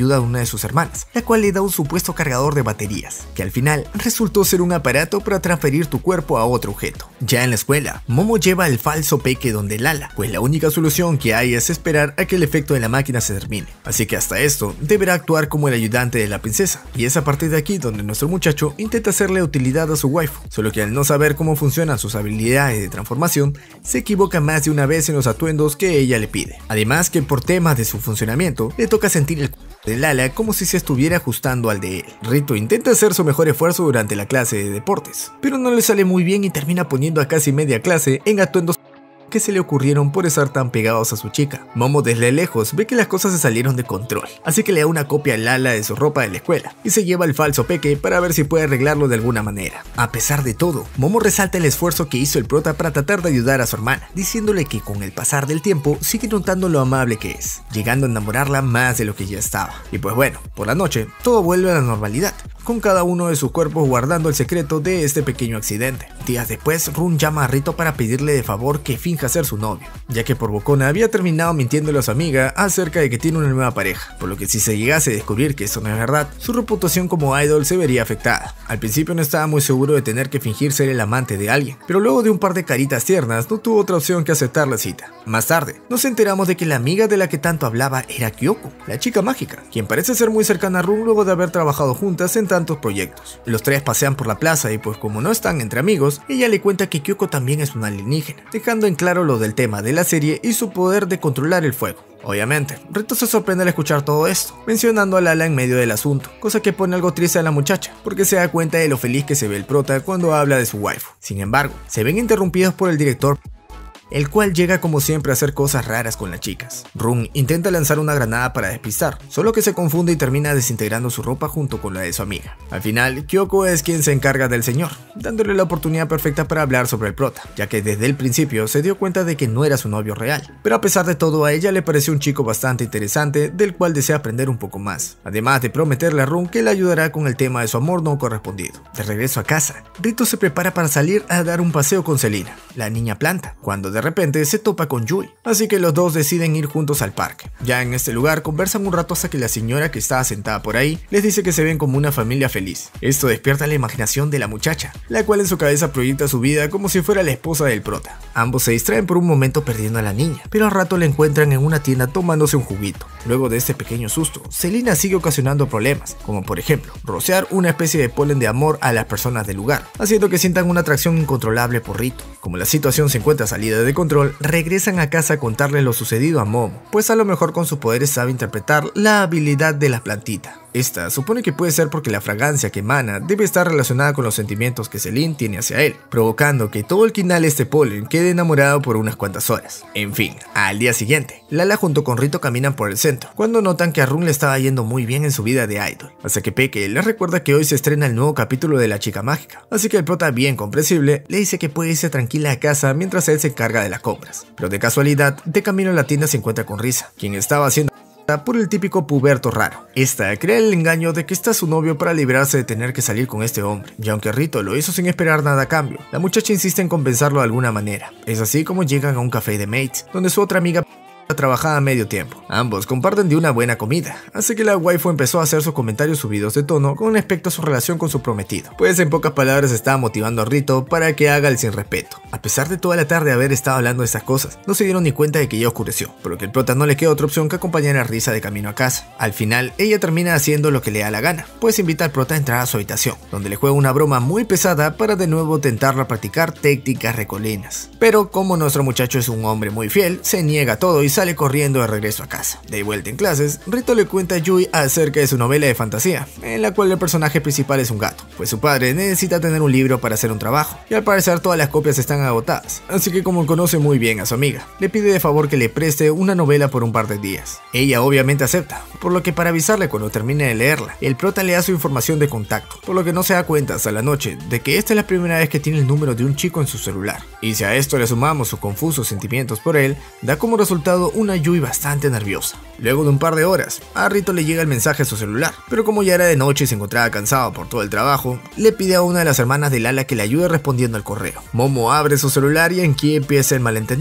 de sus hermanas, la cual le da un supuesto cargador de baterías, que al final resultó ser un aparato para transferir tu cuerpo a otro objeto. Ya en la escuela, Momo lleva el falso peque donde Lala, pues la única solución que hay es esperar a que el efecto de la máquina se termine, así que hasta esto deberá actuar como el ayudante de la princesa, y es a partir de aquí donde nuestro muchacho intenta hacerle utilidad a su waifu, solo que al no saber cómo funcionan sus habilidades de transformación, se equivoca más de una vez en los atuendos que ella le pide. Además que por temas de su funcionamiento, le toca sentir el de Lala como si se estuviera ajustando al de él. Rito intenta hacer su mejor esfuerzo durante la clase de deportes, pero no le sale muy bien y termina poniendo a casi media clase en atuendos que se le ocurrieron por estar tan pegados a su chica. Momo desde lejos ve que las cosas se salieron de control, así que le da una copia a Lala de su ropa de la escuela y se lleva el falso peque para ver si puede arreglarlo de alguna manera. A pesar de todo, Momo resalta el esfuerzo que hizo el prota para tratar de ayudar a su hermana, diciéndole que con el pasar del tiempo sigue notando lo amable que es, llegando a enamorarla más de lo que ya estaba. Y pues bueno, por la noche todo vuelve a la normalidad, con cada uno de sus cuerpos guardando el secreto de este pequeño accidente. Días después, Run llama a Rito para pedirle de favor que finja ser su novio, ya que por bocona había terminado mintiéndole a su amiga acerca de que tiene una nueva pareja, por lo que si se llegase a descubrir que eso no es verdad, su reputación como idol se vería afectada. Al principio no estaba muy seguro de tener que fingir ser el amante de alguien, pero luego de un par de caritas tiernas no tuvo otra opción que aceptar la cita. Más tarde, nos enteramos de que la amiga de la que tanto hablaba era Kyoko, la chica mágica, quien parece ser muy cercana a Run luego de haber trabajado juntas en tantos proyectos. Los tres pasean por la plaza y pues como no están entre amigos, ella le cuenta que Kyoko también es una alienígena, dejando en claro lo del tema de la serie y su poder de controlar el fuego. Obviamente, Rito se sorprende al escuchar todo esto, mencionando a Lala en medio del asunto, cosa que pone algo triste a la muchacha, porque se da cuenta de lo feliz que se ve el prota cuando habla de su waifu. Sin embargo, se ven interrumpidos por el director, el cual llega como siempre a hacer cosas raras con las chicas. Run intenta lanzar una granada para despistar, solo que se confunde y termina desintegrando su ropa junto con la de su amiga. Al final, Kyoko es quien se encarga del señor, dándole la oportunidad perfecta para hablar sobre el prota, ya que desde el principio se dio cuenta de que no era su novio real. Pero a pesar de todo, a ella le pareció un chico bastante interesante, del cual desea aprender un poco más, además de prometerle a Run que le ayudará con el tema de su amor no correspondido. De regreso a casa, Rito se prepara para salir a dar un paseo con Selina, la niña planta, cuando de repente se topa con Yui, así que los dos deciden ir juntos al parque. Ya en este lugar conversan un rato hasta que la señora que estaba sentada por ahí les dice que se ven como una familia feliz. Esto despierta la imaginación de la muchacha, la cual en su cabeza proyecta su vida como si fuera la esposa del prota. Ambos se distraen por un momento perdiendo a la niña, pero al rato la encuentran en una tienda tomándose un juguito. Luego de este pequeño susto, Selina sigue ocasionando problemas, como por ejemplo, rociar una especie de polen de amor a las personas del lugar, haciendo que sientan una atracción incontrolable por Rito. Como la situación se encuentra salida de control, regresan a casa a contarle lo sucedido a Momo, pues a lo mejor con sus poderes sabe interpretar la habilidad de la plantita. Esta supone que puede ser porque la fragancia que emana debe estar relacionada con los sentimientos que Celine tiene hacia él, provocando que todo el que inhale este polen quede enamorado por unas cuantas horas. En fin, al día siguiente, Lala junto con Rito caminan por el centro, cuando notan que a Run le estaba yendo muy bien en su vida de idol, hasta que Peke les recuerda que hoy se estrena el nuevo capítulo de La Chica Mágica, así que el prota, bien comprensible, le dice que puede irse tranquila a casa mientras él se encarga de las compras. Pero de casualidad, de camino a la tienda se encuentra con Risa, quien estaba haciendo por el típico puberto raro. Esta crea el engaño de que está su novio para librarse de tener que salir con este hombre, y aunque Rito lo hizo sin esperar nada a cambio, la muchacha insiste en compensarlo de alguna manera. Es así como llegan a un café de mates, donde su otra amiga trabajaba a medio tiempo. Ambos comparten de una buena comida, así que la waifu empezó a hacer sus comentarios subidos de tono con respecto a su relación con su prometido, pues en pocas palabras estaba motivando a Rito para que haga el sin respeto. A pesar de toda la tarde haber estado hablando de estas cosas, no se dieron ni cuenta de que ya oscureció, por lo que el prota no le queda otra opción que acompañar a Risa de camino a casa. Al final, ella termina haciendo lo que le da la gana, pues invita al prota a entrar a su habitación, donde le juega una broma muy pesada para de nuevo tentarlo a practicar técnicas recolinas. Pero como nuestro muchacho es un hombre muy fiel, se niega a todo y sale corriendo de regreso a casa. De vuelta en clases, Rito le cuenta a Yui acerca de su novela de fantasía, en la cual el personaje principal es un gato, pues su padre necesita tener un libro para hacer un trabajo, y al parecer todas las copias están agotadas, así que como conoce muy bien a su amiga, le pide de favor que le preste una novela por un par de días. Ella obviamente acepta, por lo que para avisarle cuando termine de leerla, el prota le da su información de contacto, por lo que no se da cuenta hasta la noche de que esta es la primera vez que tiene el número de un chico en su celular. Y si a esto le sumamos sus confusos sentimientos por él, da como resultado una Yui bastante nerviosa. Luego de un par de horas, a Rito le llega el mensaje a su celular, pero como ya era de noche y se encontraba cansado por todo el trabajo, le pide a una de las hermanas de Lala que le ayude respondiendo al correo. Momo abre su celular y aquí empieza el malentendido,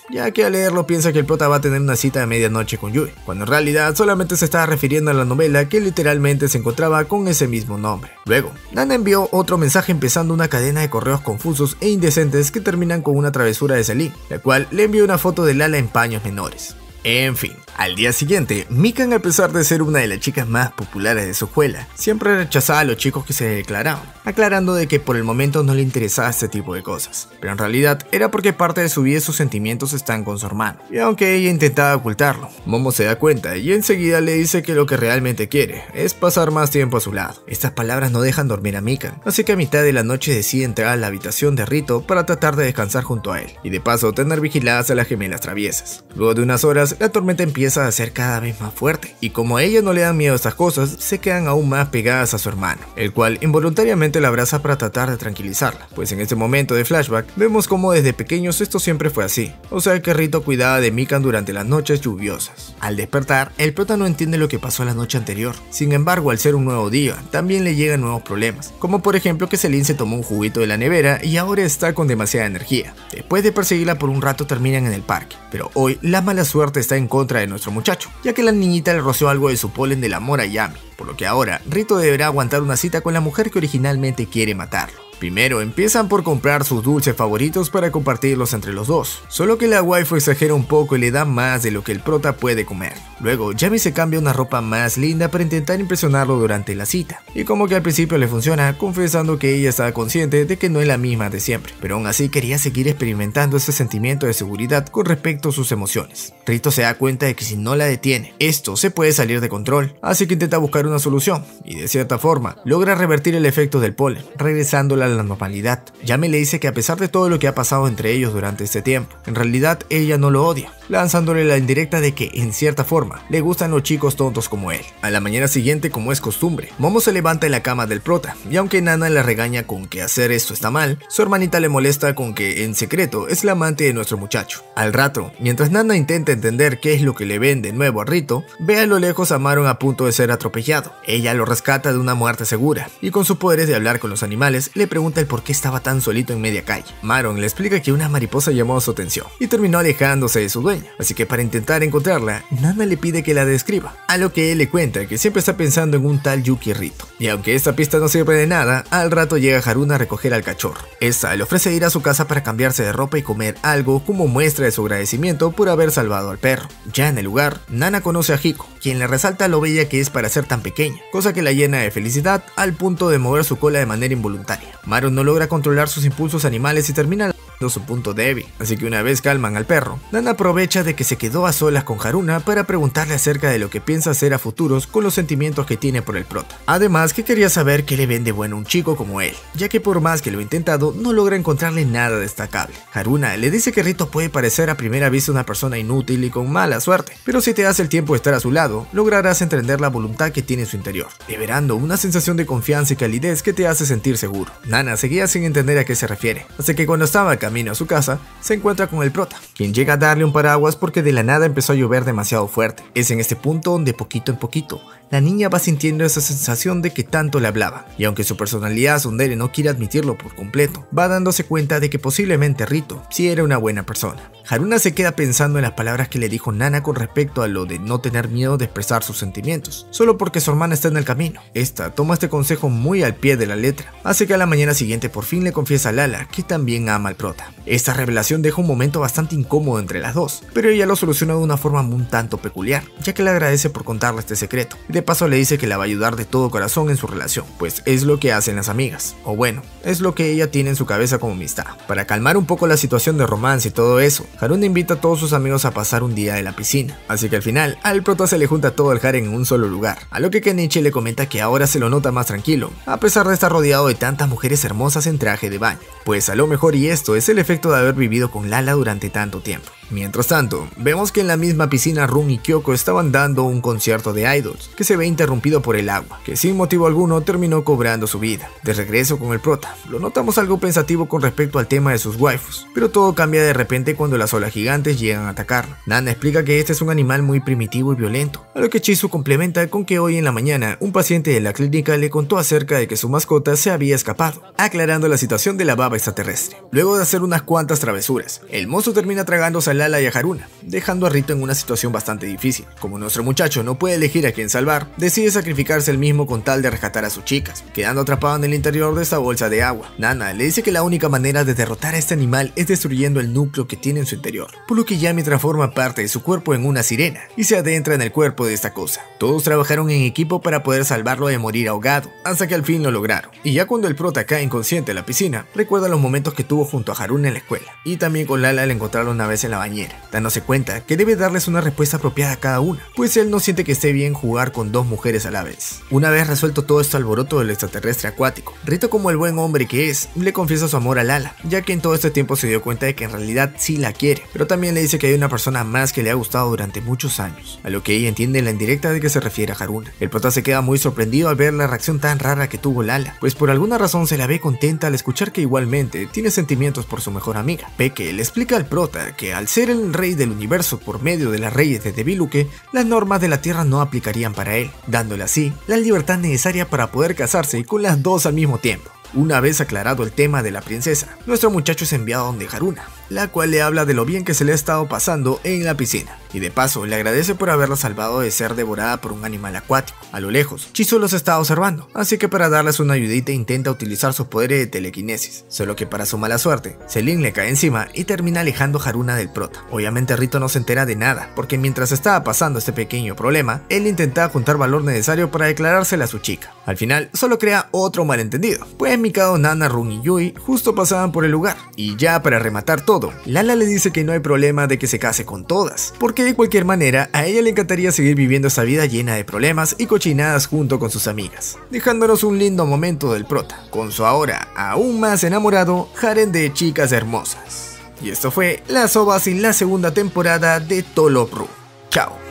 ya que al leerlo piensa que el prota va a tener una cita de medianoche con Yui, cuando en realidad solamente se estaba refiriendo a la novela que literalmente se encontraba con ese mismo nombre. Luego, Nana envió otro mensaje empezando una cadena de correos confusos e indecentes que terminan con una travesura de Celine, la cual le envió una foto de Lala en paños menores. En fin, al día siguiente, Mikan, a pesar de ser una de las chicas más populares de su escuela, siempre rechazaba a los chicos que se declaraban, aclarando de que por el momento no le interesaba este tipo de cosas, pero en realidad era porque parte de su vida y sus sentimientos están con su hermano, y aunque ella intentaba ocultarlo, Momo se da cuenta y enseguida le dice que lo que realmente quiere es pasar más tiempo a su lado. Estas palabras no dejan dormir a Mikan, así que a mitad de la noche decide entrar a la habitación de Rito para tratar de descansar junto a él, y de paso tener vigiladas a las gemelas traviesas. Luego de unas horas, la tormenta empieza a ser cada vez más fuerte, y como a ella no le dan miedo estas cosas, se quedan aún más pegadas a su hermano, el cual involuntariamente la abraza para tratar de tranquilizarla, pues en este momento de flashback vemos como desde pequeños esto siempre fue así, o sea que Rito cuidaba de Mikan durante las noches lluviosas. Al despertar, el prota no entiende lo que pasó la noche anterior, sin embargo al ser un nuevo día, también le llegan nuevos problemas, como por ejemplo que Celine se tomó un juguito de la nevera y ahora está con demasiada energía. Después de perseguirla por un rato terminan en el parque, pero hoy la mala suerte está en contra de nuestro muchacho, ya que la niñita le roció algo de su polen del amor a Yami, por lo que ahora Rito deberá aguantar una cita con la mujer que originalmente quiere matarlo. Primero empiezan por comprar sus dulces favoritos para compartirlos entre los dos, solo que la waifu exagera un poco y le da más de lo que el prota puede comer. Luego Yami se cambia una ropa más linda para intentar impresionarlo durante la cita, y como que al principio le funciona, confesando que ella estaba consciente de que no es la misma de siempre, pero aún así quería seguir experimentando ese sentimiento de seguridad con respecto a sus emociones. Rito se da cuenta de que si no la detiene, esto se puede salir de control, así que intenta buscar una solución, y de cierta forma logra revertir el efecto del polen, regresándola a la normalidad. Yami le dice que a pesar de todo lo que ha pasado entre ellos durante este tiempo, en realidad ella no lo odia, lanzándole la indirecta de que, en cierta forma, le gustan los chicos tontos como él. A la mañana siguiente, como es costumbre, Momo se levanta en la cama del prota, y aunque Nana le regaña con que hacer esto está mal, su hermanita le molesta con que, en secreto, es la amante de nuestro muchacho. Al rato, mientras Nana intenta entender qué es lo que le ven de nuevo a Rito, ve a lo lejos a Maron a punto de ser atropellado. Ella lo rescata de una muerte segura, y con sus poderes de hablar con los animales, le pregunta el por qué estaba tan solito en media calle. Maron le explica que una mariposa llamó su atención, y terminó alejándose de su dueña, así que para intentar encontrarla, Nana le pide que la describa, a lo que él le cuenta que siempre está pensando en un tal Yuki Rito, y aunque esta pista no sirve de nada, al rato llega Haruna a recoger al cachorro. Esta le ofrece ir a su casa para cambiarse de ropa y comer algo como muestra de su agradecimiento por haber salvado al perro. Ya en el lugar, Nana conoce a Hiko, quien le resalta lo bella que es para ser tan pequeña, cosa que la llena de felicidad al punto de mover su cola de manera involuntaria. Maron no logra controlar sus impulsos animales y termina su punto débil, así que una vez calman al perro, Nana aprovecha de que se quedó a solas con Haruna para preguntarle acerca de lo que piensa hacer a futuros con los sentimientos que tiene por el prota. Además que quería saber qué le ven de bueno a un chico como él, ya que por más que lo ha intentado, no logra encontrarle nada destacable. Haruna le dice que Rito puede parecer a primera vista una persona inútil y con mala suerte, pero si te das el tiempo de estar a su lado, lograrás entender la voluntad que tiene en su interior, liberando una sensación de confianza y calidez que te hace sentir seguro. Nana seguía sin entender a qué se refiere, hasta que cuando estaba camino a su casa, se encuentra con el prota, quien llega a darle un paraguas porque de la nada empezó a llover demasiado fuerte. Es en este punto donde poquito en poquito, la niña va sintiendo esa sensación de que tanto le hablaba, y aunque su personalidad tsundere no quiere admitirlo por completo, va dándose cuenta de que posiblemente Rito sí era una buena persona. Haruna se queda pensando en las palabras que le dijo Nana con respecto a lo de no tener miedo de expresar sus sentimientos, solo porque su hermana está en el camino. Esta toma este consejo muy al pie de la letra, así que a la mañana siguiente por fin le confiesa a Lala que también ama al prota. Esta revelación deja un momento bastante incómodo entre las dos, pero ella lo soluciona de una forma un tanto peculiar, ya que le agradece por contarle este secreto, y de paso le dice que la va a ayudar de todo corazón en su relación, pues es lo que hacen las amigas, o bueno, es lo que ella tiene en su cabeza como amistad. Para calmar un poco la situación de romance y todo eso, Haruna invita a todos sus amigos a pasar un día en la piscina, así que al final, al prota se le junta todo el harem en un solo lugar, a lo que Kenichi le comenta que ahora se lo nota más tranquilo, a pesar de estar rodeado de tantas mujeres hermosas en traje de baño, pues a lo mejor y esto es el efecto de haber vivido con Lala durante tanto tiempo. Mientras tanto, vemos que en la misma piscina Run y Kyoko estaban dando un concierto de idols, que se ve interrumpido por el agua, que sin motivo alguno terminó cobrando su vida. De regreso con el prota, lo notamos algo pensativo con respecto al tema de sus waifus, pero todo cambia de repente cuando las olas gigantes llegan a atacarlo. Nana explica que este es un animal muy primitivo y violento, a lo que Chizu complementa con que hoy en la mañana un paciente de la clínica le contó acerca de que su mascota se había escapado, aclarando la situación de la baba extraterrestre. Luego de hacer unas cuantas travesuras, el monstruo termina tragándose a Lala y a Haruna, dejando a Rito en una situación bastante difícil. Como nuestro muchacho no puede elegir a quién salvar, decide sacrificarse él mismo con tal de rescatar a sus chicas, quedando atrapado en el interior de esta bolsa de agua. Nana le dice que la única manera de derrotar a este animal es destruyendo el núcleo que tiene en su interior, por lo que Yami transforma parte de su cuerpo en una sirena y se adentra en el cuerpo de esta cosa. Todos trabajaron en equipo para poder salvarlo de morir ahogado, hasta que al fin lo lograron. Y ya cuando el prota cae inconsciente en la piscina, recuerda los momentos que tuvo junto a Haruna en la escuela, y también con Lala al encontrarlo una vez en la bañera, dándose cuenta que debe darles una respuesta apropiada a cada una, pues él no siente que esté bien jugar con dos mujeres a la vez. Una vez resuelto todo este alboroto del extraterrestre acuático, Rito, como el buen hombre que es, le confiesa su amor a Lala, ya que en todo este tiempo se dio cuenta de que en realidad sí la quiere, pero también le dice que hay una persona más que le ha gustado durante muchos años, a lo que ella entiende la indirecta de que se refiere a Haruna. El prota se queda muy sorprendido al ver la reacción tan rara que tuvo Lala, pues por alguna razón se la ve contenta al escuchar que igualmente tiene sentimientos por su mejor amiga. Peke le explica al prota que al ser el rey del universo por medio de las reyes de Deviluke, las normas de la tierra no aplicarían para él, dándole así la libertad necesaria para poder casarse con las dos al mismo tiempo. Una vez aclarado el tema de la princesa, nuestro muchacho es enviado donde Haruna, la cual le habla de lo bien que se le ha estado pasando en la piscina, y de paso le agradece por haberla salvado de ser devorada por un animal acuático. A lo lejos, Chizu los está observando, así que para darles una ayudita intenta utilizar sus poderes de telequinesis, solo que para su mala suerte, Selin le cae encima y termina alejando a Haruna del prota. Obviamente Rito no se entera de nada, porque mientras estaba pasando este pequeño problema, él intentaba juntar valor necesario para declarársela a su chica. Al final, solo crea otro malentendido, pues Mikado, Nana, Run y Yui justo pasaban por el lugar, y ya para rematar todo, Lala le dice que no hay problema de que se case con todas, porque de cualquier manera a ella le encantaría seguir viviendo esta vida llena de problemas y cochinadas junto con sus amigas, dejándonos un lindo momento del prota, con su ahora aún más enamorado harem de chicas hermosas. Y esto fue Las OVAs en la segunda temporada de Tolop Ru. Chao.